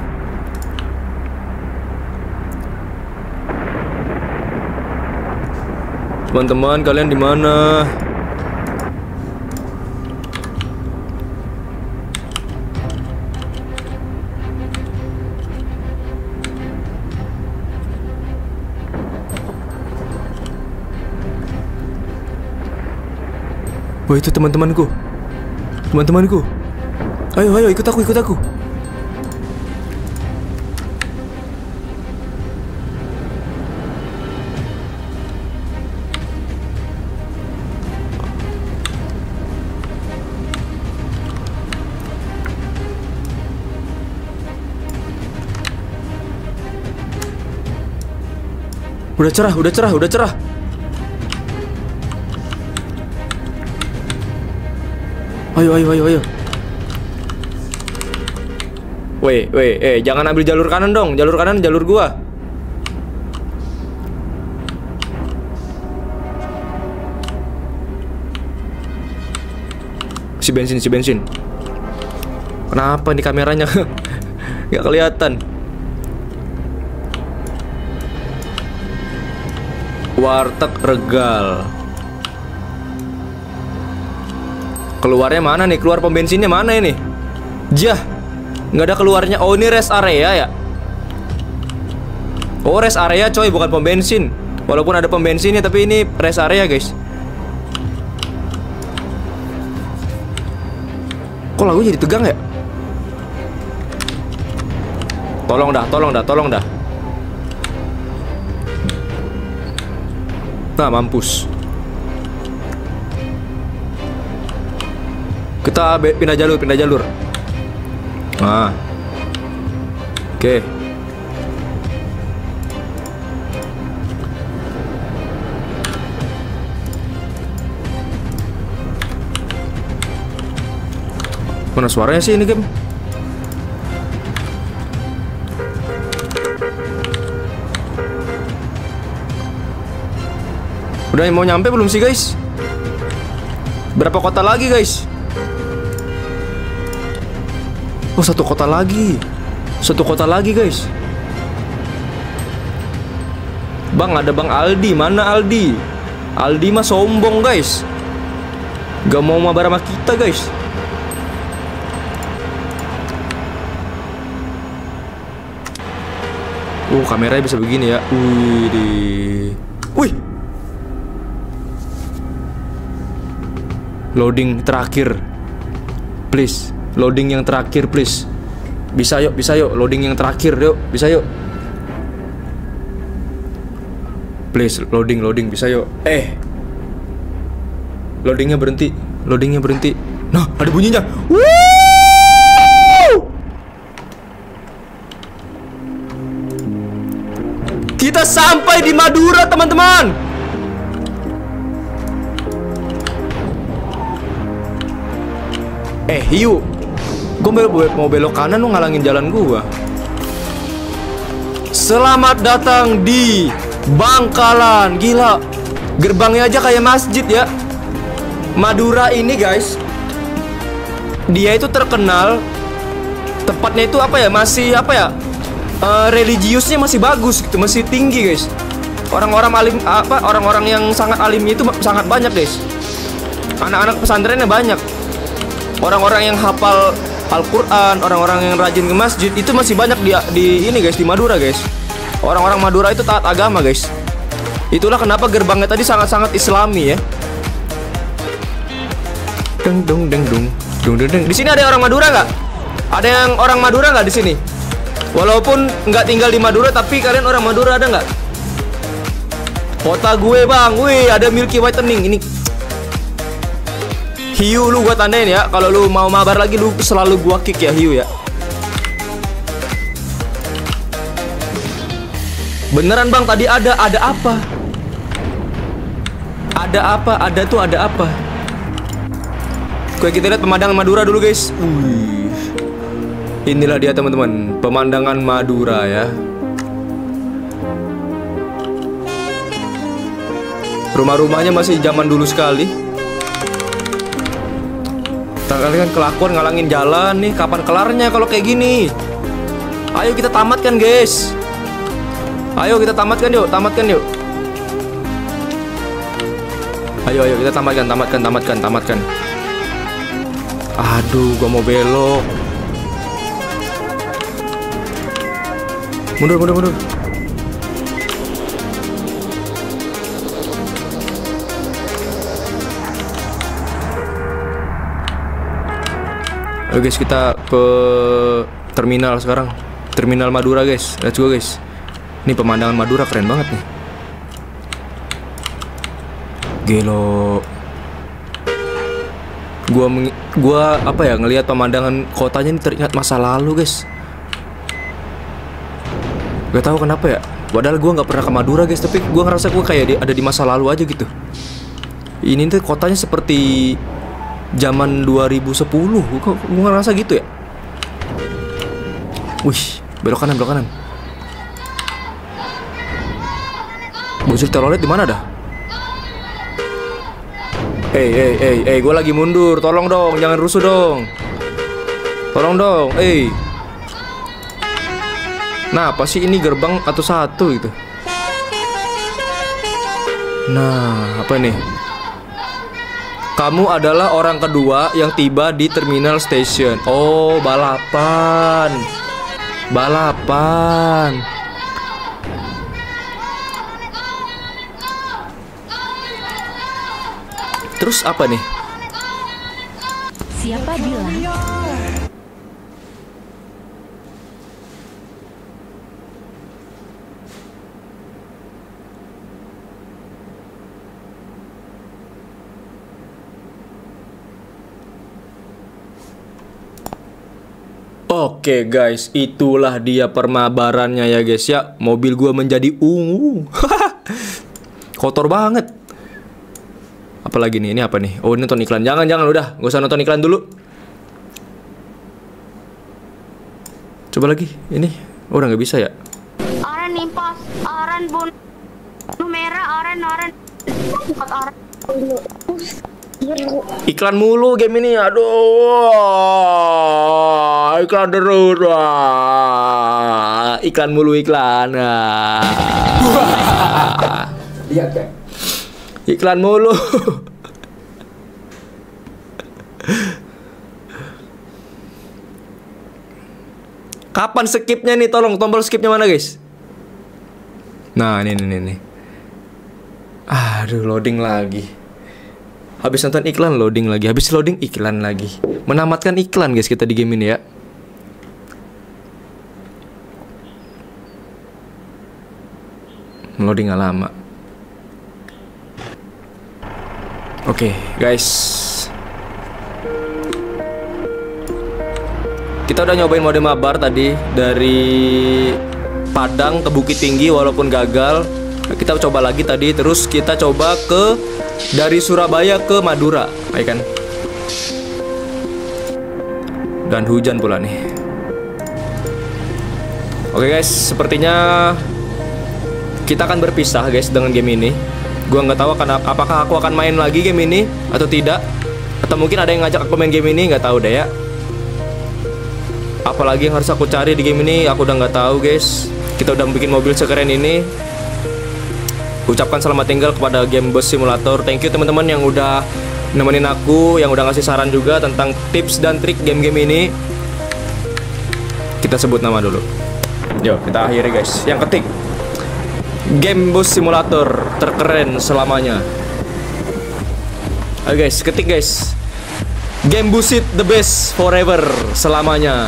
Teman-teman, kalian di mana? Wah, itu teman-temanku. Teman-temanku. Ayo, ayo, ikut aku, ikut aku. Udah cerah, udah cerah, udah cerah. Ayo, ayo, ayo, ayo. Weh, weh, eh, jangan ambil jalur kanan dong. Jalur kanan, jalur gua. Si bensin, si bensin. Kenapa nih kameranya nggak kelihatan? Warteg Regal. Keluarnya mana nih? Keluar pom bensinnya mana ini? Jah, nggak ada keluarnya. Oh, ini rest area ya? Oh, rest area coy, bukan pom bensin. Walaupun ada pom bensinnya, tapi ini rest area guys. Kok lagu jadi tegang ya? Tolong dah, tolong dah, tolong dah. Nah, mampus. Kita pindah jalur, pindah jalur. Nah. Oke. Mana suaranya sih ini game? Udah mau nyampe belum sih guys? Berapa kota lagi guys? Oh, satu kota lagi. Satu kota lagi guys. Bang, ada Bang Aldi. Mana Aldi? Aldi mah sombong guys. Gak mau mabar sama kita guys. Uh, kameranya bisa begini ya. Wih, di. Wih. Loading terakhir. Please, loading yang terakhir please. Bisa yuk, bisa yuk, loading yang terakhir yuk, bisa yuk. Please, loading, loading, bisa yuk. Eh, loadingnya berhenti, loadingnya berhenti. Nah, ada bunyinya. Woo! Kita sampai di Madura teman-teman. Eh, hiu, gue mau belok kanan, lu ngalangin jalan gua. Selamat datang di Bangkalan. Gila, gerbangnya aja kayak masjid ya. Madura ini guys, dia itu terkenal. Tempatnya itu apa ya, masih apa ya, uh, religiusnya masih bagus gitu, masih tinggi guys. Orang-orang alim, apa, orang-orang yang sangat alim itu sangat banyak guys. Anak-anak pesantrennya banyak. Orang-orang yang hafal Al-Quran, orang-orang yang rajin ke masjid itu masih banyak di, di ini guys, di Madura guys. Orang-orang Madura itu taat agama guys. Itulah kenapa gerbangnya tadi sangat-sangat Islami ya. Deng deng deng deng deng deng deng. Di sini ada orang Madura nggak? Ada yang orang Madura nggak di sini? Walaupun nggak tinggal di Madura, tapi kalian orang Madura ada nggak? Kota gue bang, wih ada Milky Whitening ini. Hiu lu gua tandain ya. Kalau lu mau mabar lagi lu selalu gua kick ya hiu ya. Beneran bang, tadi ada ada apa? Ada apa? Ada tuh ada apa? Oke, kita lihat pemandangan Madura dulu guys. Wih. Inilah dia teman-teman, pemandangan Madura ya. Rumah-rumahnya masih zaman dulu sekali. Kalian kelakuan ngalangin jalan nih. Kapan kelarnya kalau kayak gini? Ayo kita tamatkan guys. Ayo kita tamatkan yuk, tamatkan yuk. Ayo ayo kita tamatkan, tamatkan, tamatkan, tamatkan. Aduh, gua mau belok. Mundur, mundur, mundur. Oke guys, kita ke terminal sekarang. Terminal Madura guys. Let's go guys. Ini pemandangan Madura keren banget nih. Gelo. Gua gua apa ya ngelihat pemandangan kotanya ini teringat masa lalu guys. Gak tahu kenapa ya. Padahal gua nggak pernah ke Madura guys, tapi gua ngerasa gua kayak di, ada di masa lalu aja gitu. Ini tuh kotanya seperti zaman dua ribu sepuluh. Gua, gua ngerasa gitu ya. Wih, belok kanan, belok kanan. Bocil telolet di mana dah? Eh, eh, eh, eh, gue lagi mundur. Tolong dong, jangan rusuh dong. Tolong dong, eh. Nah, apa sih ini gerbang atau satu gitu? Nah, apa nih? Kamu adalah orang kedua yang tiba di terminal station. Oh, balapan. Balapan. Terus apa nih? Siapa bilang? Oke guys, itulah dia permabarannya ya guys ya. Mobil gua menjadi ungu. Kotor banget. Apalagi nih, ini apa nih? Oh, ini nonton iklan. Jangan, jangan, udah. Gak usah nonton iklan dulu. Coba lagi, ini. Oh, udah gak bisa ya? Oren nimpos, oren bun merah, oren, oren oren. Iklan mulu game ini, aduh. Iklan terus, wah. Iklan mulu, iklan. Lihat kan? Iklan mulu. Kapan skipnya nih? Tolong tombol skipnya mana guys? Nah ini nih nih. Aduh, loading lagi. Habis nonton iklan loading lagi. Habis loading iklan lagi. Menamatkan iklan guys kita di game ini ya. Loading gak lama. Oke, okay, guys. Kita udah nyobain mode mabar tadi dari Padang ke Bukit Tinggi walaupun gagal. Kita coba lagi tadi, terus kita coba ke dari Surabaya ke Madura, ya kan? Dan hujan pula nih. Oke, okay, guys, sepertinya kita akan berpisah guys dengan game ini. Gua nggak tahu akan apakah aku akan main lagi game ini atau tidak, atau mungkin ada yang ngajak aku main game ini, nggak tahu deh ya. Apalagi yang harus aku cari di game ini, aku udah nggak tahu guys. Kita udah bikin mobil sekeren ini. Ucapkan selamat tinggal kepada Game Bus Simulator. Thank you teman-teman yang udah nemenin aku, yang udah ngasih saran juga tentang tips dan trik game-game ini. Kita sebut nama dulu. Yuk kita akhiri guys. Yang ketik Game Bus Simulator terkeren selamanya. Ayo guys, ketik guys. Game Busit the best forever selamanya.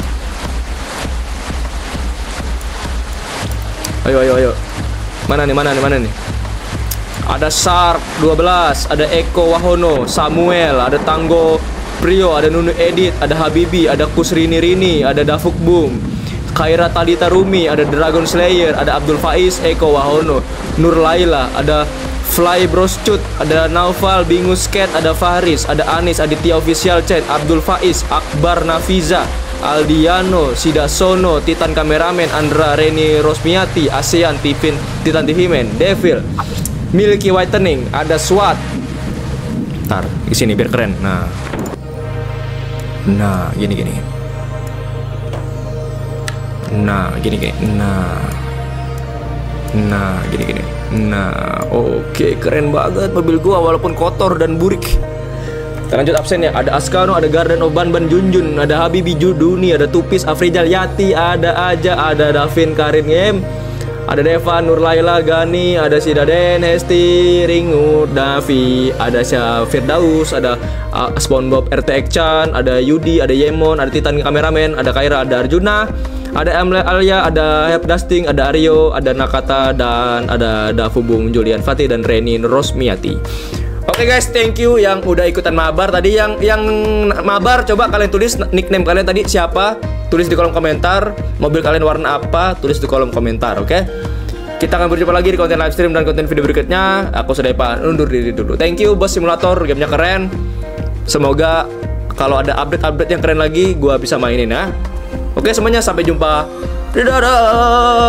Ayo ayo ayo. Mana nih, mana nih, mana nih? Ada Shark dua belas, ada Eko Wahono, Samuel, ada Tanggo Prio, ada Nunu Edit, ada Habibi, ada Kusrini Rini, ada Dafuk Boom, Khaira Talita Rumi, ada Dragon Slayer, ada Abdul Faiz, Eko Wahono, Nur Laila, ada Fly Broscut, ada Naufal, Bingus Cat, ada Faris, ada Anis, Aditya Official Chat, Abdul Faiz, Akbar Nafiza, Aldiano, Sida Sono, Titan Kameramen, Andra Reni Rosmiati, ASEAN, Tifin, Titan T V Man, Devil, Milky Whitening, ada SWAT. Ntar, di sini biar keren. Nah. Nah, gini gini. Nah, gini gini. Nah. Nah, gini gini. Nah, oke, keren banget mobil gua walaupun kotor dan burik. Kita lanjut absen ya. Ada Askano, ada Garden of Banban Junjun, ada Habibi Juduni, ada Tupis, Afrizal Yati, ada Aja, ada Davin Karin Game, Ada Deva, Nurlaila, Gani, ada si Daden, Hesti, Ringut, Davi, ada si Firdaus, ada uh, SpongeBob, R T X Chan, ada Yudi, ada Yemon, ada Titan Kameramen, ada Kaira, ada Arjuna, ada Emle Alia, ada Hep Dusting, ada Aryo, ada Nakata, dan ada Dafubung, Julian Fatih, dan Reni Rosmiati. Oke guys, thank you yang udah ikutan mabar tadi. Yang yang mabar coba kalian tulis nickname kalian tadi siapa, tulis di kolom komentar. Mobil kalian warna apa, tulis di kolom komentar. Oke, kita akan berjumpa lagi di konten live stream dan konten video berikutnya. Aku Sudepa undur diri dulu. Thank you Bos Simulator, gamenya keren. Semoga kalau ada update-update yang keren lagi gua bisa mainin ya. Oke semuanya, sampai jumpa. Dadah.